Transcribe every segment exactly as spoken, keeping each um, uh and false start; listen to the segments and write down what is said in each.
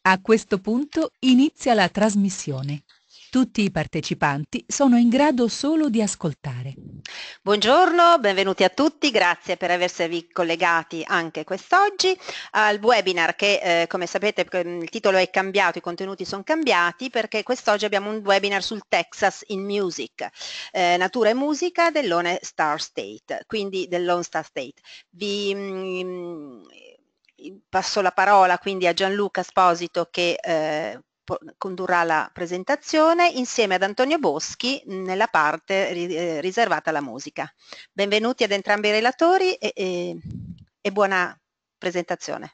A questo punto inizia la trasmissione. Tutti i partecipanti sono in grado solo di ascoltare. Buongiorno, benvenuti a tutti, grazie per esservi collegati anche quest'oggi al webinar che eh, come sapete il titolo è cambiato, i contenuti sono cambiati perché quest'oggi abbiamo un webinar sul Texas in Music, eh, natura e musica del Lone Star State, quindi del Lone Star State. Vi, mm, passo la parola quindi a Gianluca Esposito che eh, condurrà la presentazione insieme ad Antonio Boschi nella parte eh, riservata alla musica. Benvenuti ad entrambi i relatori e, e, e buona presentazione.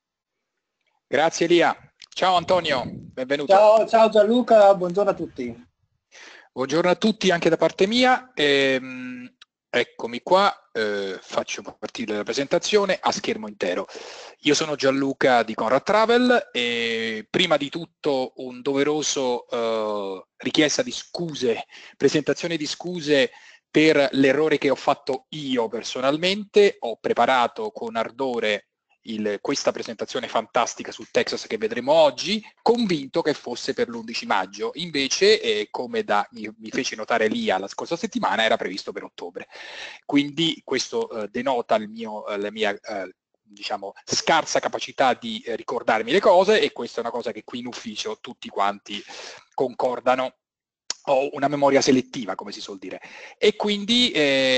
Grazie Elia. Ciao Antonio, benvenuto. Ciao, ciao Gianluca, buongiorno a tutti. Buongiorno a tutti anche da parte mia. Ehm, eccomi qua, eh, faccio partire la presentazione a schermo intero. Io sono Gianluca di Conrad Travel e prima di tutto un doveroso eh, richiesta di scuse, presentazione di scuse per l'errore che ho fatto io personalmente. Ho preparato con ardore Il, questa presentazione fantastica sul Texas che vedremo oggi, convinto che fosse per l'undici maggio, invece eh, come da, mi, mi fece notare Lia la scorsa settimana era previsto per ottobre, quindi questo eh, denota il mio, eh, la mia eh, diciamo scarsa capacità di eh, ricordarmi le cose, e questa è una cosa che qui in ufficio tutti quanti concordano. Ho una memoria selettiva, come si suol dire, e quindi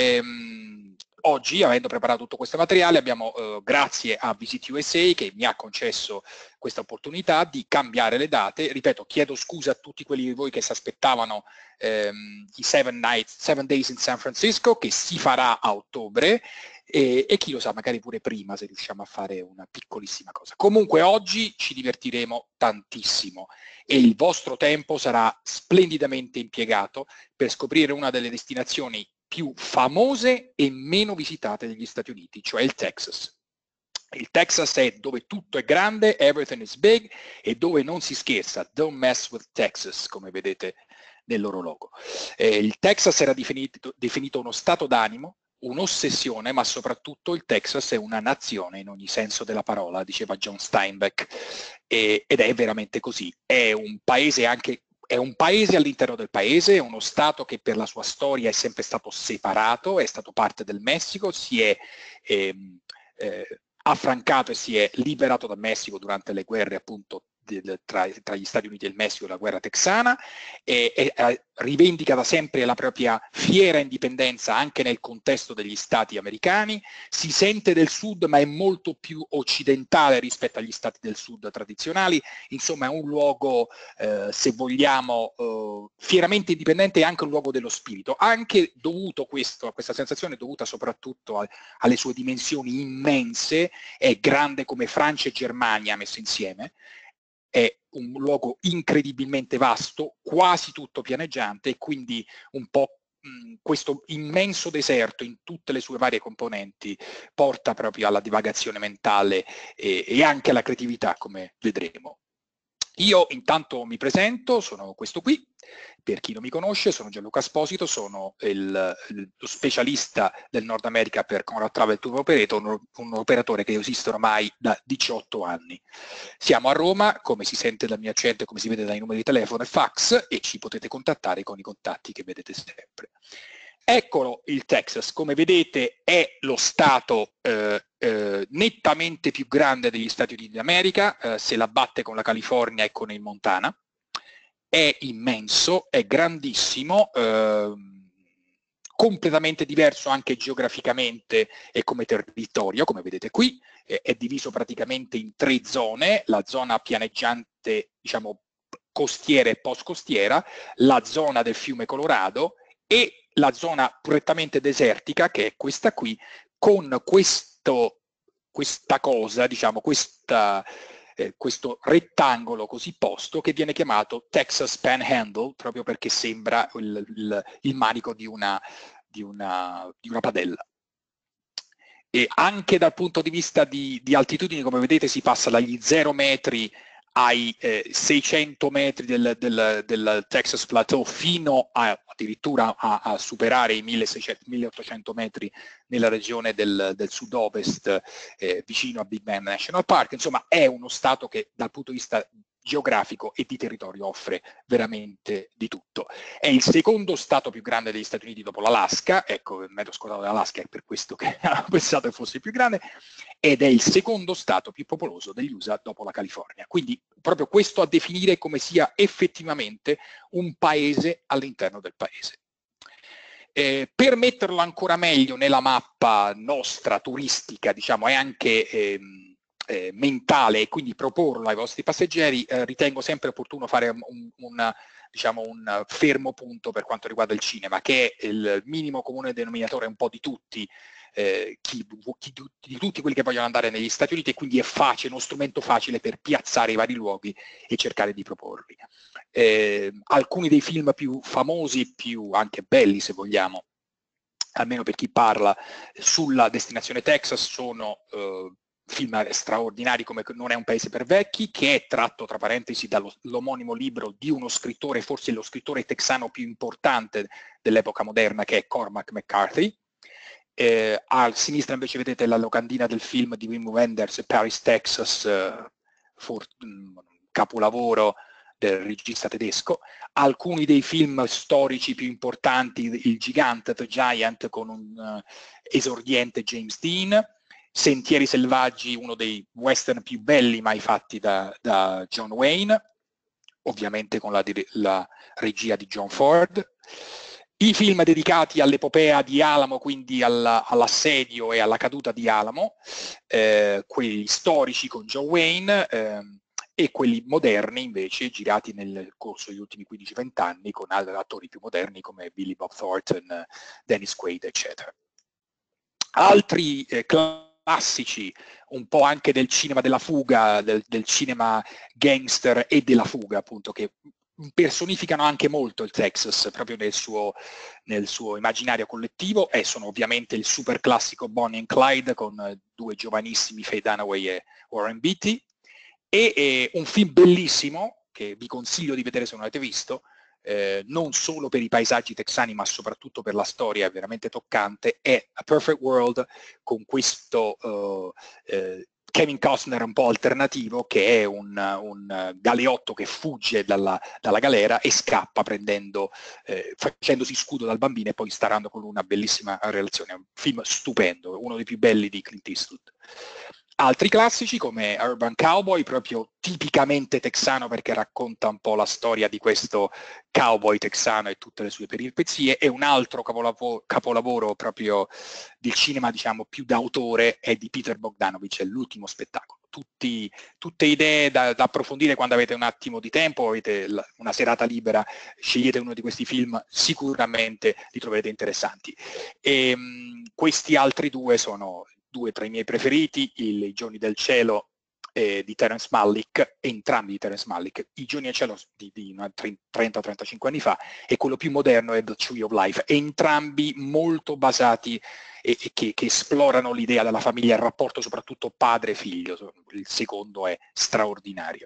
ehm, oggi, avendo preparato tutto questo materiale, abbiamo, eh, grazie a Visit U S A, che mi ha concesso questa opportunità di cambiare le date. Ripeto, chiedo scusa a tutti quelli di voi che si aspettavano ehm, i seven, nights, seven Days in San Francisco, che si farà a ottobre, e, e chi lo sa, magari pure prima, se riusciamo a fare una piccolissima cosa. Comunque oggi ci divertiremo tantissimo e il vostro tempo sarà splendidamente impiegato per scoprire una delle destinazioni più famose e meno visitate degli Stati Uniti, cioè il Texas. Il Texas è dove tutto è grande, everything is big, e dove non si scherza, don't mess with Texas, come vedete nel loro logo. Eh, il Texas era definito, definito uno stato d'animo, un'ossessione, ma soprattutto il Texas è una nazione in ogni senso della parola, diceva John Steinbeck, e, ed è veramente così. È un paese anche È un paese all'interno del paese, è uno stato che per la sua storia è sempre stato separato, è stato parte del Messico, si è ehm, eh, affrancato e si è liberato dal Messico durante le guerre appunto del, tra, tra gli Stati Uniti e il Messico, la guerra texana, e, e eh, rivendica da sempre la propria fiera indipendenza anche nel contesto degli Stati americani. Si sente del Sud, ma è molto più occidentale rispetto agli Stati del Sud tradizionali. Insomma, è un luogo, eh, se vogliamo, eh, fieramente indipendente, e anche un luogo dello spirito, anche dovuto questo, a questa sensazione dovuta soprattutto a, alle sue dimensioni immense. È grande come Francia e Germania messe insieme. È un luogo incredibilmente vasto, quasi tutto pianeggiante, e quindi un po' mh, questo immenso deserto in tutte le sue varie componenti porta proprio alla divagazione mentale e, e anche alla creatività, come vedremo. Io intanto mi presento, sono questo qui, per chi non mi conosce sono Gianluca Esposito, sono il, il, lo specialista del Nord America per Conrad Travel Tour Operator, un, un operatore che esiste ormai da diciotto anni. Siamo a Roma, come si sente dal mio accento e come si vede dai numeri di telefono e fax, e ci potete contattare con i contatti che vedete sempre. Eccolo il Texas, come vedete è lo stato eh, eh, nettamente più grande degli Stati Uniti d'America, eh, se la batte con la California e con il Montana. È immenso, è grandissimo, eh, completamente diverso anche geograficamente e come territorio, come vedete qui, eh, è diviso praticamente in tre zone: la zona pianeggiante, diciamo costiera e post costiera, la zona del fiume Colorado e la zona prettamente desertica, che è questa qui, con questo, questa cosa, diciamo, questa, eh, questo rettangolo così posto, che viene chiamato Texas Panhandle, proprio perché sembra il, il, il manico di una, di, una, di una padella. E anche dal punto di vista di, di altitudine, come vedete, si passa dagli zero metri ai eh, seicento metri del, del, del Texas Plateau fino a, addirittura a, a superare i milleottocento metri nella regione del, del sud-ovest eh, vicino a Big Bend National Park. Insomma, è uno stato che dal punto di vista geografico e di territorio offre veramente di tutto. È il secondo stato più grande degli Stati Uniti dopo l'Alaska, ecco, il metro squadrato dell'Alaska è per questo che ho pensato che fosse più grande, ed è il secondo stato più popoloso degli U S A dopo la California. Quindi proprio questo a definire come sia effettivamente un paese all'interno del paese. Eh, per metterlo ancora meglio nella mappa nostra turistica, diciamo, e anche ehm, Eh, mentale e quindi proporlo ai vostri passeggeri, eh, ritengo sempre opportuno fare un, un, diciamo, un fermo punto per quanto riguarda il cinema, che è il minimo comune denominatore un po' di tutti, eh, chi, chi, di tutti quelli che vogliono andare negli Stati Uniti, e quindi è facile, uno strumento facile per piazzare i vari luoghi e cercare di proporli. Eh, alcuni dei film più famosi, più anche belli se vogliamo, almeno per chi parla, sulla destinazione Texas sono eh, film straordinari come Non è un paese per vecchi, che è tratto tra parentesi dall'omonimo libro di uno scrittore, forse lo scrittore texano più importante dell'epoca moderna, che è Cormac McCarthy. Eh, a sinistra invece vedete la locandina del film di Wim Wenders, Paris, Texas, eh, for, mh, capolavoro del regista tedesco. Alcuni dei film storici più importanti, Il gigante, The Giant, con un uh, esordiente James Dean, Sentieri selvaggi, uno dei western più belli mai fatti da, da John Wayne, ovviamente con la, la regia di John Ford. I film dedicati all'epopea di Alamo, quindi alla, all'assedio e alla caduta di Alamo, eh, quelli storici con John Wayne, eh, e quelli moderni invece girati nel corso degli ultimi quindici venti anni con attori più moderni come Billy Bob Thornton, Dennis Quaid, eccetera. Altri eh, classici un po' anche del cinema della fuga, del, del cinema gangster e della fuga, appunto, che personificano anche molto il Texas proprio nel suo, nel suo immaginario collettivo, e sono ovviamente il super classico Bonnie and Clyde con due giovanissimi Faye Dunaway e Warren Beatty, e eh, un film bellissimo che vi consiglio di vedere se non avete visto, eh, non solo per i paesaggi texani ma soprattutto per la storia, è veramente toccante, è A Perfect World, con questo uh, eh, Kevin Costner un po' alternativo, che è un, un galeotto che fugge dalla, dalla galera e scappa prendendo, eh, facendosi scudo dal bambino e poi starando con una bellissima relazione. È un film stupendo, uno dei più belli di Clint Eastwood. Altri classici come Urban Cowboy, proprio tipicamente texano perché racconta un po' la storia di questo cowboy texano e tutte le sue peripezie, e un altro capolavoro, capolavoro proprio del cinema, diciamo, più d'autore è di Peter Bogdanovich, è L'ultimo spettacolo. Tutti, tutte idee da, da approfondire quando avete un attimo di tempo, avete la, una serata libera, scegliete uno di questi film, sicuramente li troverete interessanti. E, mh, questi altri due sono due tra i miei preferiti, il, I giorni del cielo eh, di Terence Malick, entrambi di Terence Malick. I giorni del cielo di, di trenta trentacinque anni fa, e quello più moderno è The Tree of Life, entrambi molto basati e, e che, che esplorano l'idea della famiglia, il rapporto soprattutto padre-figlio. Il secondo è straordinario.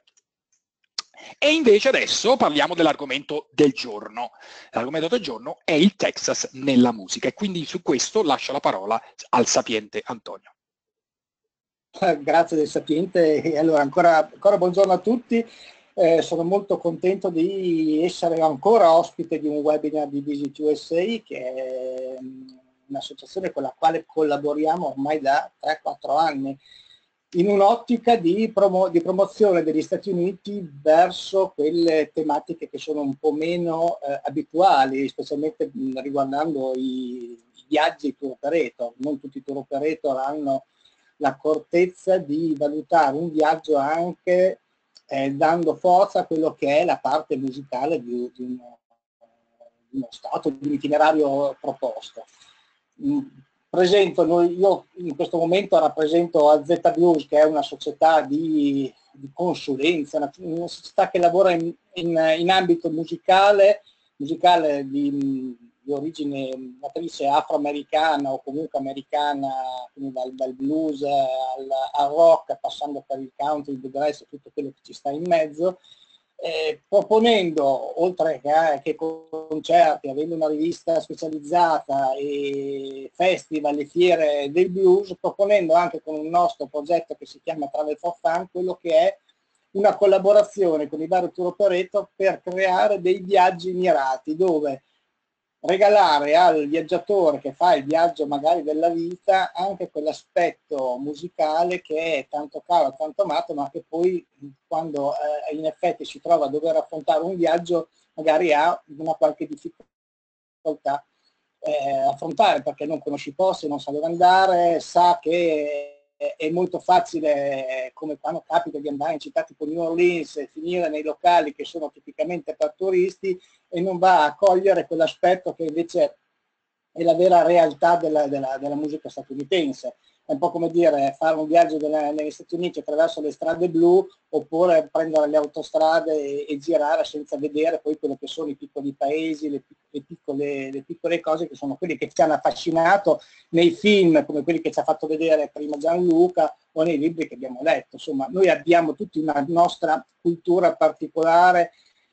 E invece adesso parliamo dell'argomento del giorno. L'argomento del giorno è il Texas nella musica, e quindi su questo lascio la parola al sapiente Antonio. Grazie del sapiente, e allora ancora, ancora buongiorno a tutti. Eh, sono molto contento di essere ancora ospite di un webinar di Visit U S A, che è un'associazione con la quale collaboriamo ormai da tre quattro anni, in un'ottica di, promo di promozione degli Stati Uniti verso quelle tematiche che sono un po' meno eh, abituali, specialmente mh, riguardando i, i viaggi tour operator. Non tutti i tour operator hanno l'accortezza di valutare un viaggio anche eh, dando forza a quello che è la parte musicale di, di, uno, di uno stato, di un itinerario proposto. Mm. Presento, io in questo momento rappresento A Z Blues, che è una società di, di consulenza, una, una società che lavora in, in, in ambito musicale, musicale di, di origine matrice afroamericana o comunque americana, quindi dal, dal blues al, al rock, passando per il country, il bluegrass e tutto quello che ci sta in mezzo, eh, proponendo, oltre che, che concerti, avendo una rivista specializzata e festival e fiere del blues, proponendo anche con un nostro progetto che si chiama Travel for Fun, quello che è una collaborazione con i vari tour operator per creare dei viaggi mirati, dove regalare al viaggiatore che fa il viaggio magari della vita anche quell'aspetto musicale che è tanto caro, tanto amato, ma che poi quando eh, in effetti si trova a dover affrontare un viaggio magari ha una qualche difficoltà eh, affrontare, perché non conosce i posti, non sa dove andare, sa che è molto facile, come quando capita di andare in città tipo New Orleans e finire nei locali che sono tipicamente per turisti e non va a cogliere quell'aspetto che invece è la vera realtà della, della, della musica statunitense. È un po' come dire fare un viaggio della, negli Stati Uniti attraverso le strade blu oppure prendere le autostrade e, e girare senza vedere poi quello che sono i piccoli paesi, le, le, piccole, le piccole cose che sono quelli che ci hanno affascinato nei film come quelli che ci ha fatto vedere prima Gianluca o nei libri che abbiamo letto. Insomma, noi abbiamo tutti una nostra cultura particolare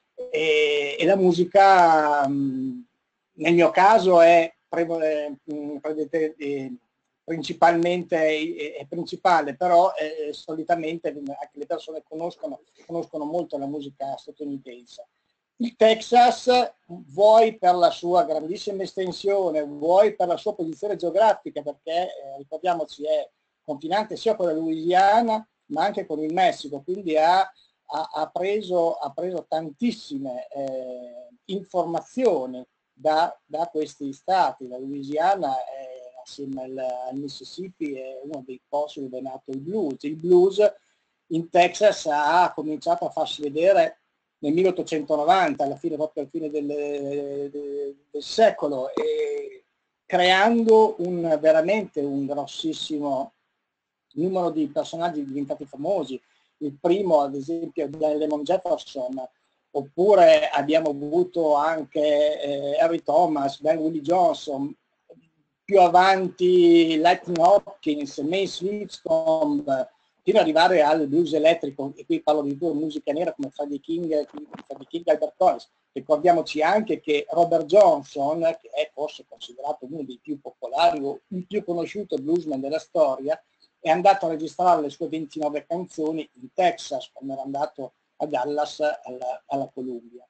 e, e la musica mh, nel mio caso è pre, pre, eh, principalmente è, è principale, però eh, solitamente anche le persone conoscono, conoscono molto la musica statunitense. Il Texas, vuoi per la sua grandissima estensione, vuoi per la sua posizione geografica, perché eh, ricordiamoci è confinante sia con la Louisiana ma anche con il Messico, quindi ha, ha, ha, preso, ha preso tantissime eh, informazioni da, da questi stati. La Louisiana è, assieme al, al Mississippi è uno dei posti dove è nato il blues. Il blues in Texas ha cominciato a farsi vedere nel milleottocentonovanta, alla fine, proprio alla fine del, del, del secolo, e creando un, veramente un grossissimo numero di personaggi diventati famosi. Il primo, ad esempio, è Lemon Jefferson, oppure abbiamo avuto anche eh, Harry Thomas, Ben Willie Johnson, più avanti Lightning Hopkins, Mace Lipscomb, fino ad arrivare al blues elettrico, e qui parlo di due musica nera come Freddie King, Freddie King e Albert Collins. Ricordiamoci anche che Robert Johnson, che è forse considerato uno dei più popolari o il più conosciuto bluesman della storia, è andato a registrare le sue ventinove canzoni in Texas, quando era andato a Dallas alla, alla Columbia.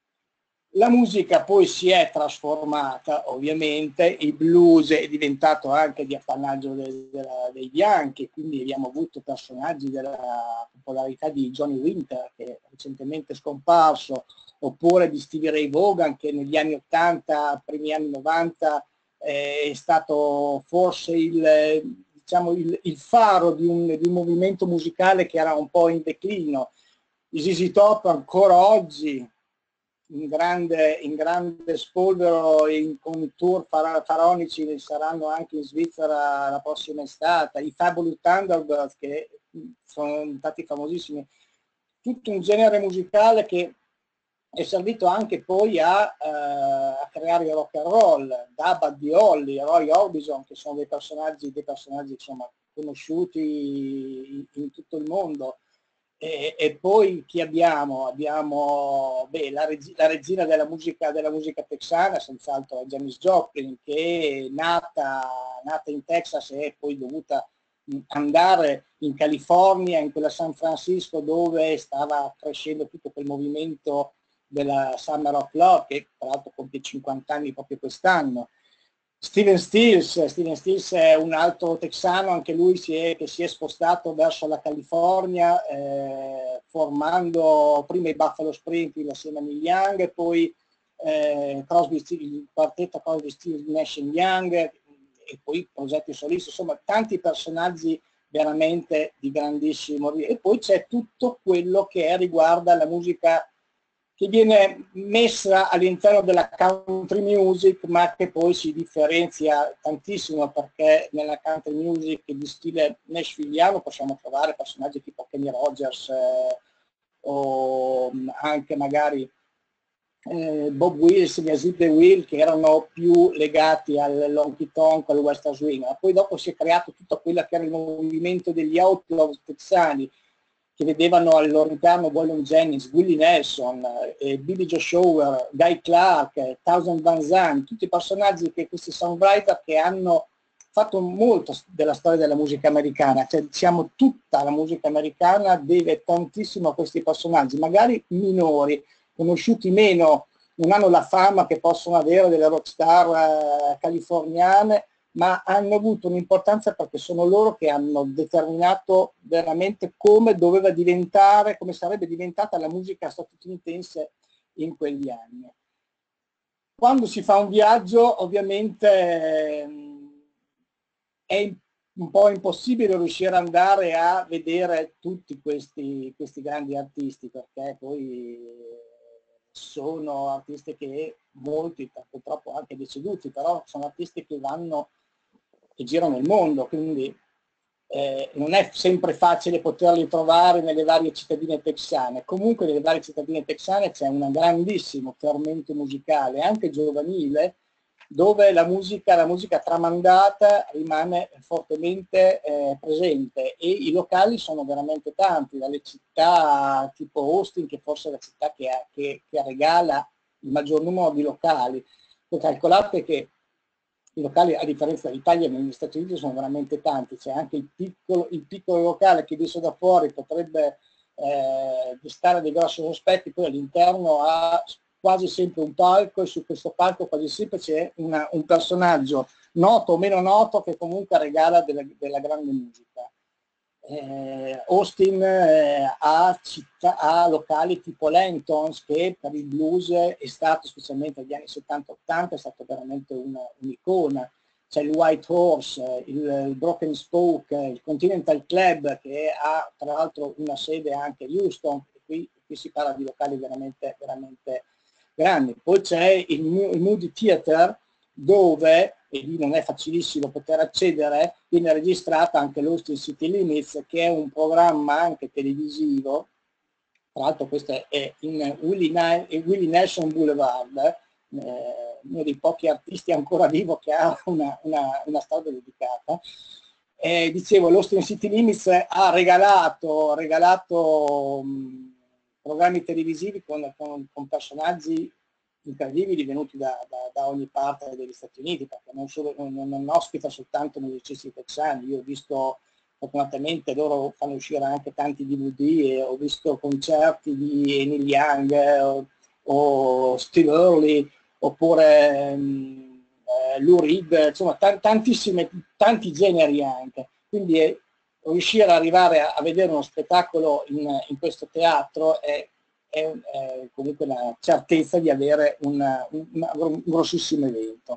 La musica poi si è trasformata, ovviamente, il blues è diventato anche di appannaggio de, de, dei bianchi, quindi abbiamo avuto personaggi della popolarità di Johnny Winter, che è recentemente scomparso, oppure di Stevie Ray Vaughan, che negli anni ottanta, primi anni novanta, eh, è stato forse il, diciamo, il, il faro di un, di un movimento musicale che era un po' in declino. I Z Z Top ancora oggi, in grande, in grande spolvero, in, con tour faraonici, saranno anche in Svizzera la prossima estate. I Fabulous Thunderbirds, che sono stati famosissimi, tutto un genere musicale che è servito anche poi a, eh, a creare il rock and roll, da Buddy Holly, Roy Orbison, che sono dei personaggi, dei personaggi insomma, conosciuti in, in tutto il mondo. E, e poi chi abbiamo? Abbiamo beh, la, reg la regina della musica, della musica texana, senz'altro Janis Joplin, che è nata, nata in Texas e poi dovuta andare in California, in quella San Francisco dove stava crescendo tutto quel movimento della Summer Rock Club, che tra l'altro compie cinquanta anni proprio quest'anno. Steven Stills, Steven Stills è un altro texano, anche lui si è, che si è spostato verso la California, eh, formando prima i Buffalo Springfield assieme a Neil Young, e poi eh, Crosby, il quartetto Crosby, Stills, Nash and Young, e poi progetti solisti, insomma tanti personaggi veramente di grandissimo rilievo. E poi c'è tutto quello che riguarda la musica che viene messa all'interno della country music, ma che poi si differenzia tantissimo, perché nella country music di stile nashvilliano possiamo trovare personaggi tipo Kenny Rogers, eh, o anche magari eh, Bob Wills, Yazid the Will, che erano più legati al honky tonk, al western swing, ma poi dopo si è creato tutto quello che era il movimento degli outlaws texani, che vedevano al loro interno Waylon Jennings, Willie Nelson, eh, Billy Joe Shower, Guy Clark, eh, Townsend Van Zandt, tutti i personaggi, che questi songwriter che hanno fatto molto della storia della musica americana, cioè diciamo tutta la musica americana deve tantissimo a questi personaggi, magari minori, conosciuti meno, non hanno la fama che possono avere delle rockstar eh, californiane, ma hanno avuto un'importanza perché sono loro che hanno determinato veramente come doveva diventare, come sarebbe diventata la musica statunitense in quegli anni. Quando si fa un viaggio, ovviamente è un po' impossibile riuscire ad andare a vedere tutti questi, questi grandi artisti, perché poi sono artisti che molti purtroppo anche deceduti, però sono artisti che vanno che girano il mondo, quindi eh, non è sempre facile poterli trovare nelle varie cittadine texane. Comunque nelle varie cittadine texane c'è un grandissimo fermento musicale, anche giovanile, dove la musica, la musica tramandata rimane fortemente eh, presente, e i locali sono veramente tanti, dalle città tipo Austin, che forse è la città che, ha, che, che regala il maggior numero di locali. Voi calcolate che i locali, a differenza dell'Italia, negli Stati Uniti sono veramente tanti, c'è anche il piccolo, il piccolo locale che visto da fuori potrebbe eh, destare dei grossi sospetti, poi all'interno ha quasi sempre un palco, e su questo palco quasi sempre c'è un personaggio noto o meno noto che comunque regala della, della grande musica. Eh, Austin eh, ha, città, ha locali tipo Lentons, che per il blues è stato, specialmente negli anni settanta ottanta, è stato veramente un'icona. C'è il White Horse, il, il Broken Spoke, il Continental Club, che ha tra l'altro una sede anche a Houston, e qui, qui si parla di locali veramente, veramente grandi. Poi c'è il, il Moody Theater, dove, e lì non è facilissimo poter accedere, viene registrata anche l'Austin City Limits, che è un programma anche televisivo, tra l'altro questo è in Willie, Willie Nelson Boulevard, eh, uno dei pochi artisti ancora vivo che ha una, una, una storia dedicata. Eh, dicevo, l'Austin City Limits ha regalato, regalato mh, programmi televisivi con, con, con personaggi incredibili venuti da, da, da ogni parte degli Stati Uniti, perché non, solo, non, non ospita soltanto musicisti texani. Io ho visto, fortunatamente loro fanno uscire anche tanti D V D, e ho visto concerti di Neil Young eh, o, o Steve Early, oppure um, eh, Lou Reed, insomma tantissime, tanti generi anche. Quindi è, riuscire ad arrivare a, a vedere uno spettacolo in, in questo teatro è è, è comunque la certezza di avere una, una, un grossissimo evento.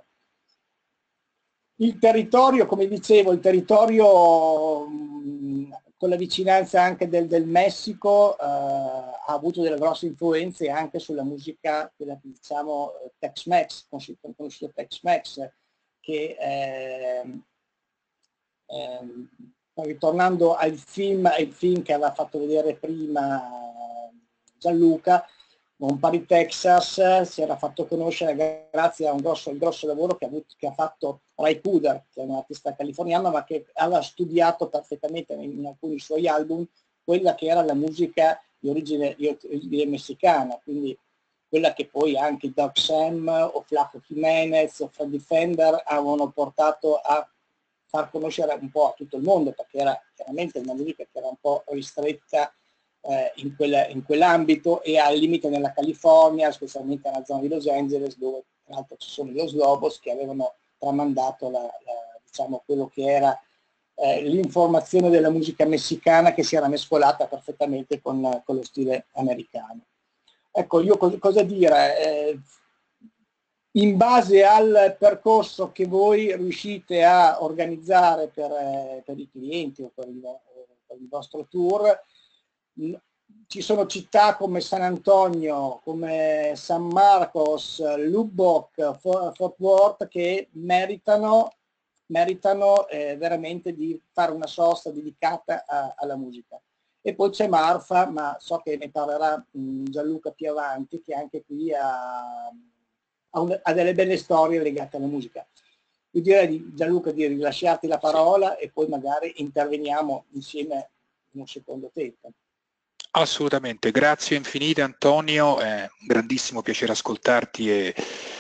Il territorio, come dicevo, il territorio mh, con la vicinanza anche del, del Messico eh, ha avuto delle grosse influenze anche sulla musica, quella, diciamo, Tex-Mex, conosciuto Tex-Mex, che eh, eh, ritornando al film, al film che aveva fatto vedere prima Gianluca, Mon Paris Texas, si era fatto conoscere grazie a un grosso, un grosso lavoro che ha, avuto, che ha fatto Ray Cooder, che è un artista californiano, ma che aveva studiato perfettamente in, in alcuni suoi album quella che era la musica di origine, di origine messicana, quindi quella che poi anche Doug Sam o Flaco Jimenez o Freddy Fender avevano portato a far conoscere un po' a tutto il mondo, perché era chiaramente una musica che era un po' ristretta eh, in, quel, in quell'ambito, e al limite nella California, specialmente nella zona di Los Angeles, dove tra l'altro ci sono gli Los Lobos, che avevano tramandato la, la, diciamo, quello che era eh, l'informazione della musica messicana, che si era mescolata perfettamente con, con lo stile americano. Ecco, io co cosa dire? Eh, in base al percorso che voi riuscite a organizzare per, eh, per i clienti o per il, per il vostro tour, mh, ci sono città come San Antonio, come San Marcos, Lubbock, Fort Worth, che meritano, meritano eh, veramente di fare una sosta dedicata a, alla musica. E poi c'è Marfa, ma so che ne parlerà mh, Gianluca più avanti, che anche qui ha, ha, un, ha delle belle storie legate alla musica. Io direi di, Gianluca di rilasciarti la parola e poi magari interveniamo insieme in un secondo tempo. Assolutamente, grazie infinite Antonio, è un grandissimo piacere ascoltarti e,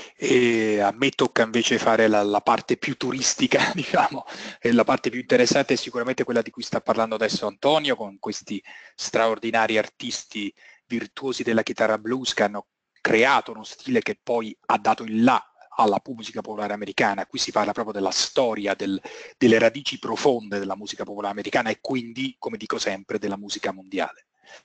e a me tocca invece fare la, la parte più turistica, diciamo, e la parte più interessante è sicuramente quella di cui sta parlando adesso Antonio, con questi straordinari artisti virtuosi della chitarra blues che hanno creato uno stile che poi ha dato il là alla musica popolare americana. Qui si parla proprio della storia, del, delle radici profonde della musica popolare americana e quindi, come dico sempre, della musica mondiale.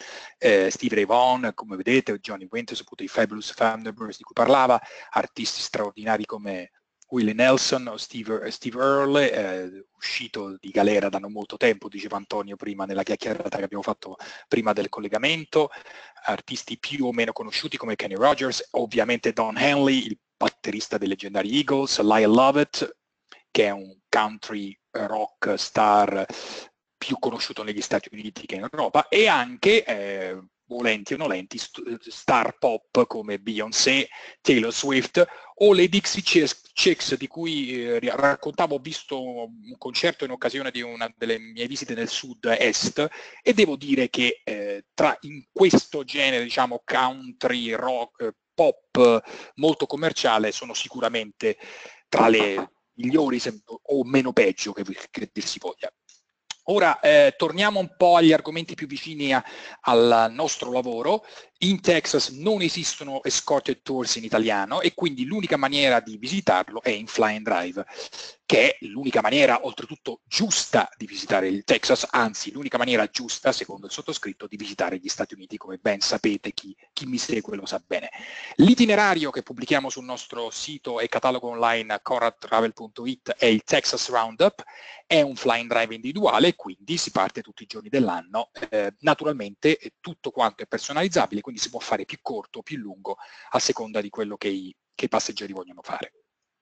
Eh, Steve Ray Vaughan, come vedete, Johnny Winters, appunto i Fabulous Thunderbirds di cui parlava, artisti straordinari come Willie Nelson o Steve, Steve Earle, eh, uscito di galera da non molto tempo, diceva Antonio prima nella chiacchierata che abbiamo fatto prima del collegamento, artisti più o meno conosciuti come Kenny Rogers, ovviamente Don Henley, il batterista dei leggendari Eagles, Lyle Lovett, che è un country rock star più conosciuto negli Stati Uniti che in Europa, e anche, eh, volenti o nolenti, star pop come Beyoncé, Taylor Swift o le Dixie Chicks, di cui eh, raccontavo, ho visto un concerto in occasione di una delle mie visite nel sud-est, e devo dire che eh, tra in questo genere, diciamo, country, rock, pop molto commerciale, sono sicuramente tra le migliori o meno peggio, che, che dir si voglia. Ora eh, torniamo un po' agli argomenti più vicini a, al nostro lavoro. In Texas non esistono escorted tours in italiano e quindi l'unica maniera di visitarlo è in Fly and Drive, che è l'unica maniera oltretutto giusta di visitare il Texas, anzi l'unica maniera giusta, secondo il sottoscritto, di visitare gli Stati Uniti, come ben sapete, chi, chi mi segue lo sa bene. L'itinerario che pubblichiamo sul nostro sito e catalogo online conrad travel punto it è il Texas Roundup, è un Fly and Drive individuale, quindi si parte tutti i giorni dell'anno. Eh, naturalmente tutto quanto è personalizzabile, quindi si può fare più corto o più lungo a seconda di quello che i, che i passeggeri vogliono fare.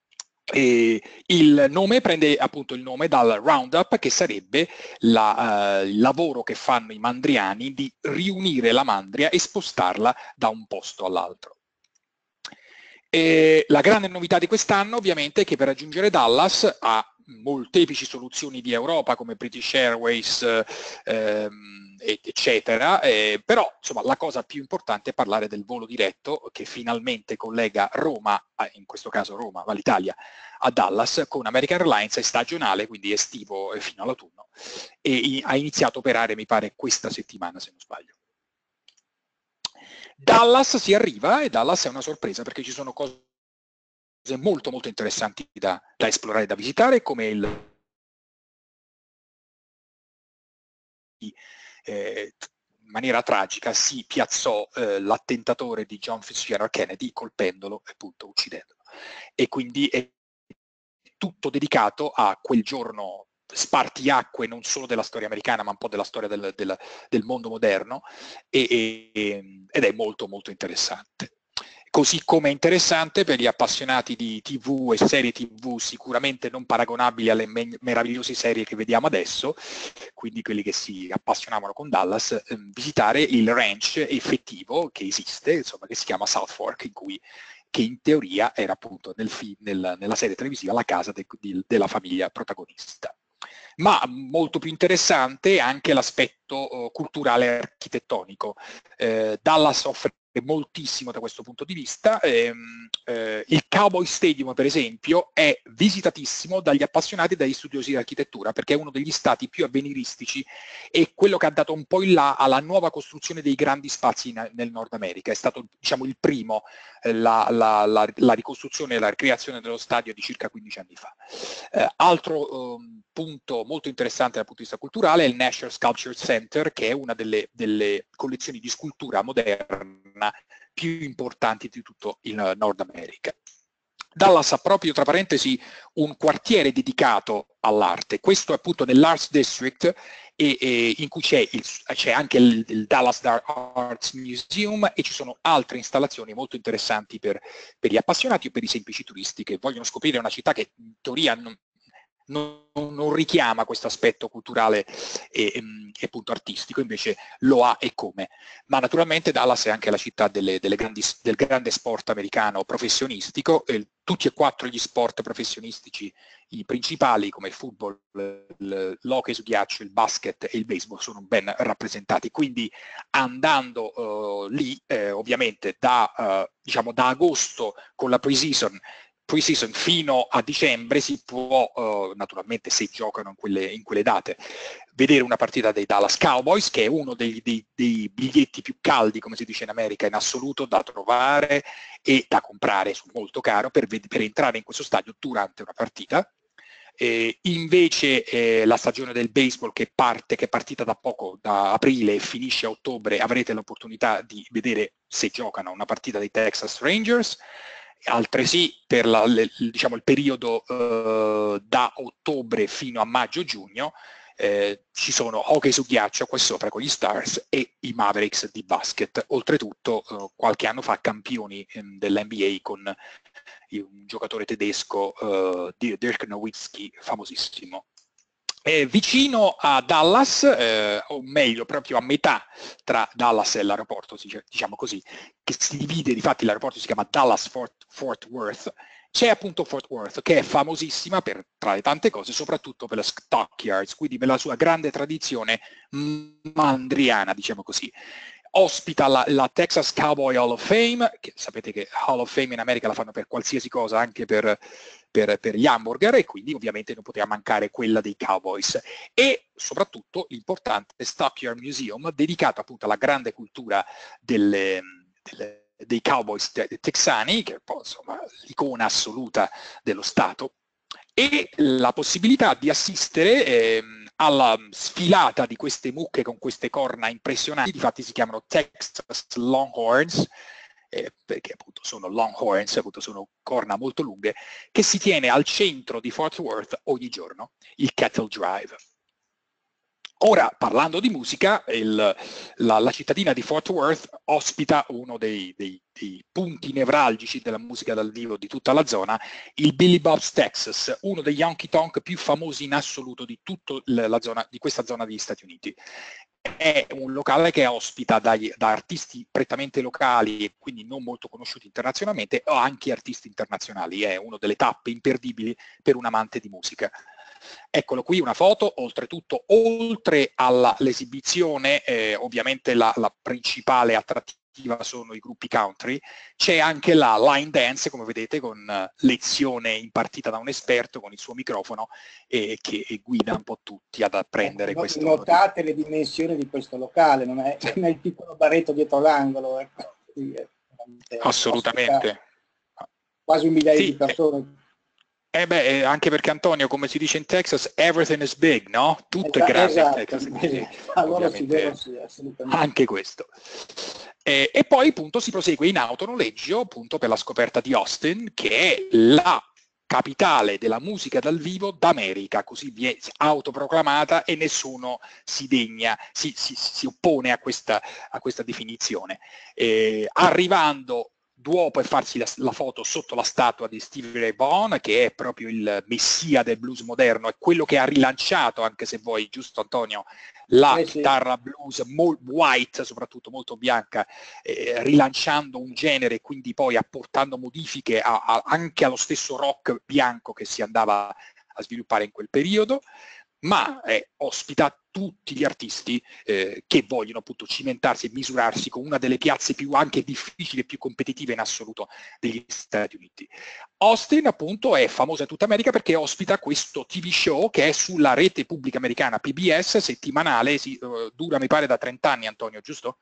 E il nome prende appunto il nome dal Roundup, che sarebbe la, uh, il lavoro che fanno i mandriani di riunire la mandria e spostarla da un posto all'altro. E la grande novità di quest'anno ovviamente è che per raggiungere Dallas ha molteplici soluzioni di Europa come British Airways, ehm, eccetera, eh, però insomma la cosa più importante è parlare del volo diretto che finalmente collega Roma, in questo caso Roma, ma l'Italia, a Dallas con American Airlines, è stagionale, quindi estivo fino all'autunno, e ha iniziato a operare, mi pare, questa settimana, se non sbaglio. Dallas si arriva, e Dallas è una sorpresa perché ci sono cose molto molto interessanti da, da esplorare, da visitare, come il eh, in maniera tragica si piazzò eh, l'attentatore di John Fitzgerald Kennedy colpendolo e appunto uccidendolo, e quindi è tutto dedicato a quel giorno spartiacque non solo della storia americana ma un po' della storia del, del, del mondo moderno, e, e, ed è molto molto interessante. Così come è interessante per gli appassionati di tivù e serie tivù sicuramente non paragonabili alle me meravigliose serie che vediamo adesso, quindi quelli che si appassionavano con Dallas, eh, visitare il ranch effettivo che esiste, insomma, che si chiama South Fork, in cui, che in teoria era appunto nel nel, nella serie televisiva la casa de de della famiglia protagonista. Ma molto più interessante è anche l'aspetto uh, culturale e architettonico. Eh, Dallas offre moltissimo da questo punto di vista. Eh, eh, il Cowboy Stadium, per esempio, è visitatissimo dagli appassionati e dagli studiosi di architettura, perché è uno degli stati più avveniristici e quello che ha dato un po' in là alla nuova costruzione dei grandi spazi in, nel Nord America. È stato, diciamo, il primo, eh, la, la, la, la ricostruzione e la ricreazione dello stadio di circa quindici anni fa. Eh, altro um, punto molto interessante dal punto di vista culturale è il National Sculpture Center, che è una delle, delle collezioni di scultura moderna più importanti di tutto il Nord America. Dallas ha proprio, tra parentesi, un quartiere dedicato all'arte. Questo è appunto nell'Arts District, e, e in cui c'è anche il, il Dallas Arts Museum, e ci sono altre installazioni molto interessanti per, per gli appassionati o per i semplici turisti che vogliono scoprire una città che in teoria non, non, non richiama questo aspetto culturale e, e, e appunto artistico, invece lo ha e come. Ma naturalmente Dallas è anche la città delle, delle grandi, del grande sport americano professionistico, e tutti e quattro gli sport professionistici i principali come il football, l'hockey su ghiaccio, il basket e il baseball sono ben rappresentati, quindi andando uh, lì eh, ovviamente da, uh, diciamo, da agosto con la pre-season pre-season fino a dicembre si può, uh, naturalmente se giocano in quelle, in quelle date, vedere una partita dei Dallas Cowboys, che è uno dei, dei, dei biglietti più caldi, come si dice in America, in assoluto, da trovare e da comprare su molto caro per, per entrare in questo stadio durante una partita. Eh, invece eh, la stagione del baseball che parte, che è partita da poco, da aprile e finisce a ottobre, avrete l'opportunità di vedere se giocano una partita dei Texas Rangers. Altresì per la, le, diciamo, il periodo eh, da ottobre fino a maggio-giugno eh, ci sono hockey su ghiaccio qua sopra con gli Stars e i Mavericks di basket. Oltretutto eh, qualche anno fa campioni eh, dell'N B A con eh, un giocatore tedesco, eh, Dirk Nowitzki, famosissimo. Eh, vicino a Dallas, eh, o meglio proprio a metà tra Dallas e l'aeroporto, diciamo così, che si divide, difatti l'aeroporto si chiama Dallas Fort, Fort Worth, c'è appunto Fort Worth che è famosissima per, tra le tante cose, soprattutto per le stockyards, quindi per la sua grande tradizione mandriana, diciamo così. Ospita la, la Texas Cowboy Hall of Fame, che sapete che Hall of Fame in America la fanno per qualsiasi cosa, anche per, per, per gli hamburger, e quindi ovviamente non poteva mancare quella dei Cowboys. E soprattutto l'importante Stockyard Museum, dedicato appunto alla grande cultura delle, delle, dei Cowboys te texani, che è poi insomma l'icona assoluta dello Stato, e la possibilità di assistere eh, alla sfilata di queste mucche con queste corna impressionanti, difatti si chiamano Texas Longhorns, eh, perché appunto sono Longhorns, appunto sono corna molto lunghe, che si tiene al centro di Fort Worth ogni giorno, il Cattle Drive. Ora, parlando di musica, il, la, la cittadina di Fort Worth ospita uno dei, dei, dei punti nevralgici della musica dal vivo di tutta la zona, il Billy Bob's Texas, uno degli honky tonk più famosi in assoluto di tutta la zona, di questa zona degli Stati Uniti. È un locale che ospita dai, da artisti prettamente locali e quindi non molto conosciuti internazionalmente, o anche artisti internazionali. È una delle tappe imperdibili per un amante di musica. Eccolo qui una foto, oltretutto oltre all'esibizione, eh, ovviamente la, la principale attrattiva sono i gruppi country, c'è anche la line dance, come vedete, con uh, lezione impartita da un esperto con il suo microfono e che e guida un po' tutti ad apprendere ecco, questo. Notate le dimensioni di questo locale, non è, sì. non è il piccolo baretto dietro l'angolo. Ecco. Assolutamente. Quasi un migliaio sì, di persone. Eh beh, anche perché Antonio, come si dice in Texas, everything is big, no? Tutto esatto, è grande esatto, in Texas, quindi esatto. Allora sì, vero, sì, anche questo. Eh, e poi appunto si prosegue in autonoleggio appunto per la scoperta di Austin, che è la capitale della musica dal vivo d'America, così viene autoproclamata e nessuno si degna, si, si, si oppone a questa, a questa definizione. Eh, arrivando dopo e farsi la, la foto sotto la statua di Stevie Ray Vaughan, che è proprio il messia del blues moderno, è quello che ha rilanciato, anche se vuoi, giusto Antonio, la eh sì. chitarra blues white, soprattutto molto bianca, eh, rilanciando un genere, quindi poi apportando modifiche a, a, anche allo stesso rock bianco che si andava a sviluppare in quel periodo, ma eh, ospita tutti gli artisti eh, che vogliono appunto cimentarsi e misurarsi con una delle piazze più anche difficili e più competitive in assoluto degli Stati Uniti. Austin appunto è famosa in tutta America perché ospita questo T V show che è sulla rete pubblica americana P B S, settimanale, si, uh, dura mi pare da trenta anni, Antonio, giusto?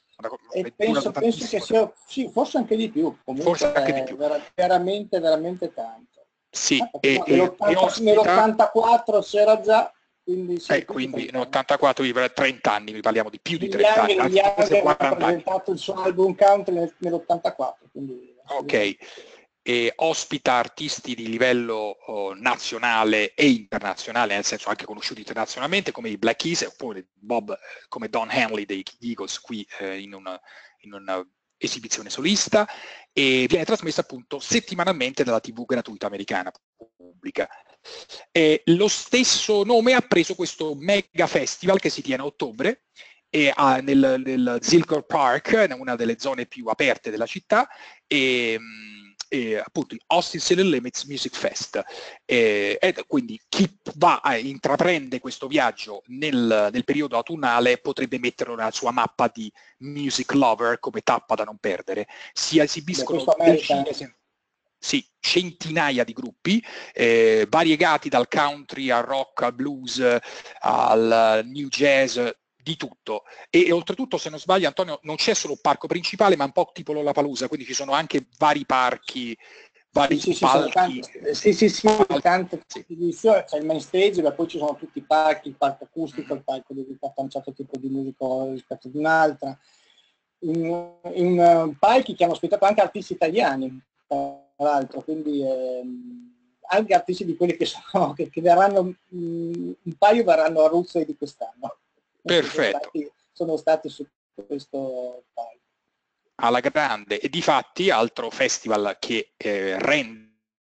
E penso, penso che sia, sì, forse anche di più, comunque forse anche di più. Vera, veramente, veramente tanto. Sì, ah, e, nell'ottantaquattro c'era già, quindi, sì, eh, quindi nell'ottantaquattro, trenta anni, vi parliamo di più di negli trenta anni, anni, anzi forse quaranta anni. Ha presentato il suo album country nell'ottantaquattro. Ok. E ospita artisti di livello oh, nazionale e internazionale, nel senso anche conosciuti internazionalmente come i Black Keys, oppure Bob, come Don Henley dei Eagles qui eh, in una, in una esibizione solista, e viene trasmessa appunto settimanalmente dalla tivù gratuita americana pubblica. Eh, lo stesso nome ha preso questo mega festival che si tiene a ottobre e a, nel, nel Zilker Park, una delle zone più aperte della città, e, e appunto Austin City Limits Music Fest. E, e quindi chi va a intraprende questo viaggio nel, nel periodo autunnale potrebbe metterlo nella sua mappa di music lover come tappa da non perdere. Si esibiscono decine, sì, centinaia di gruppi, eh, variegati dal country al rock, al blues, al new jazz, di tutto. E, e oltretutto, se non sbaglio, Antonio, non c'è solo il parco principale, ma un po' tipo Lollapalooza, quindi ci sono anche vari parchi, vari sì, sì, palchi. Sì, sì, sì, sì, tante sì. C'è il main stage, ma poi ci sono tutti i parchi, il palco acustico, mm-hmm. il palco dedicato a un certo tipo di musica rispetto ad un'altra. In, in uh, palchi che hanno ospitato anche artisti italiani, tra l'altro, quindi ehm, anche artisti di quelli che sono, che, che verranno, mh, un paio verranno a Ruzzo di quest'anno. Perfetto. Sono stati, sono stati su questo palco. Alla grande, e difatti altro festival che eh, rende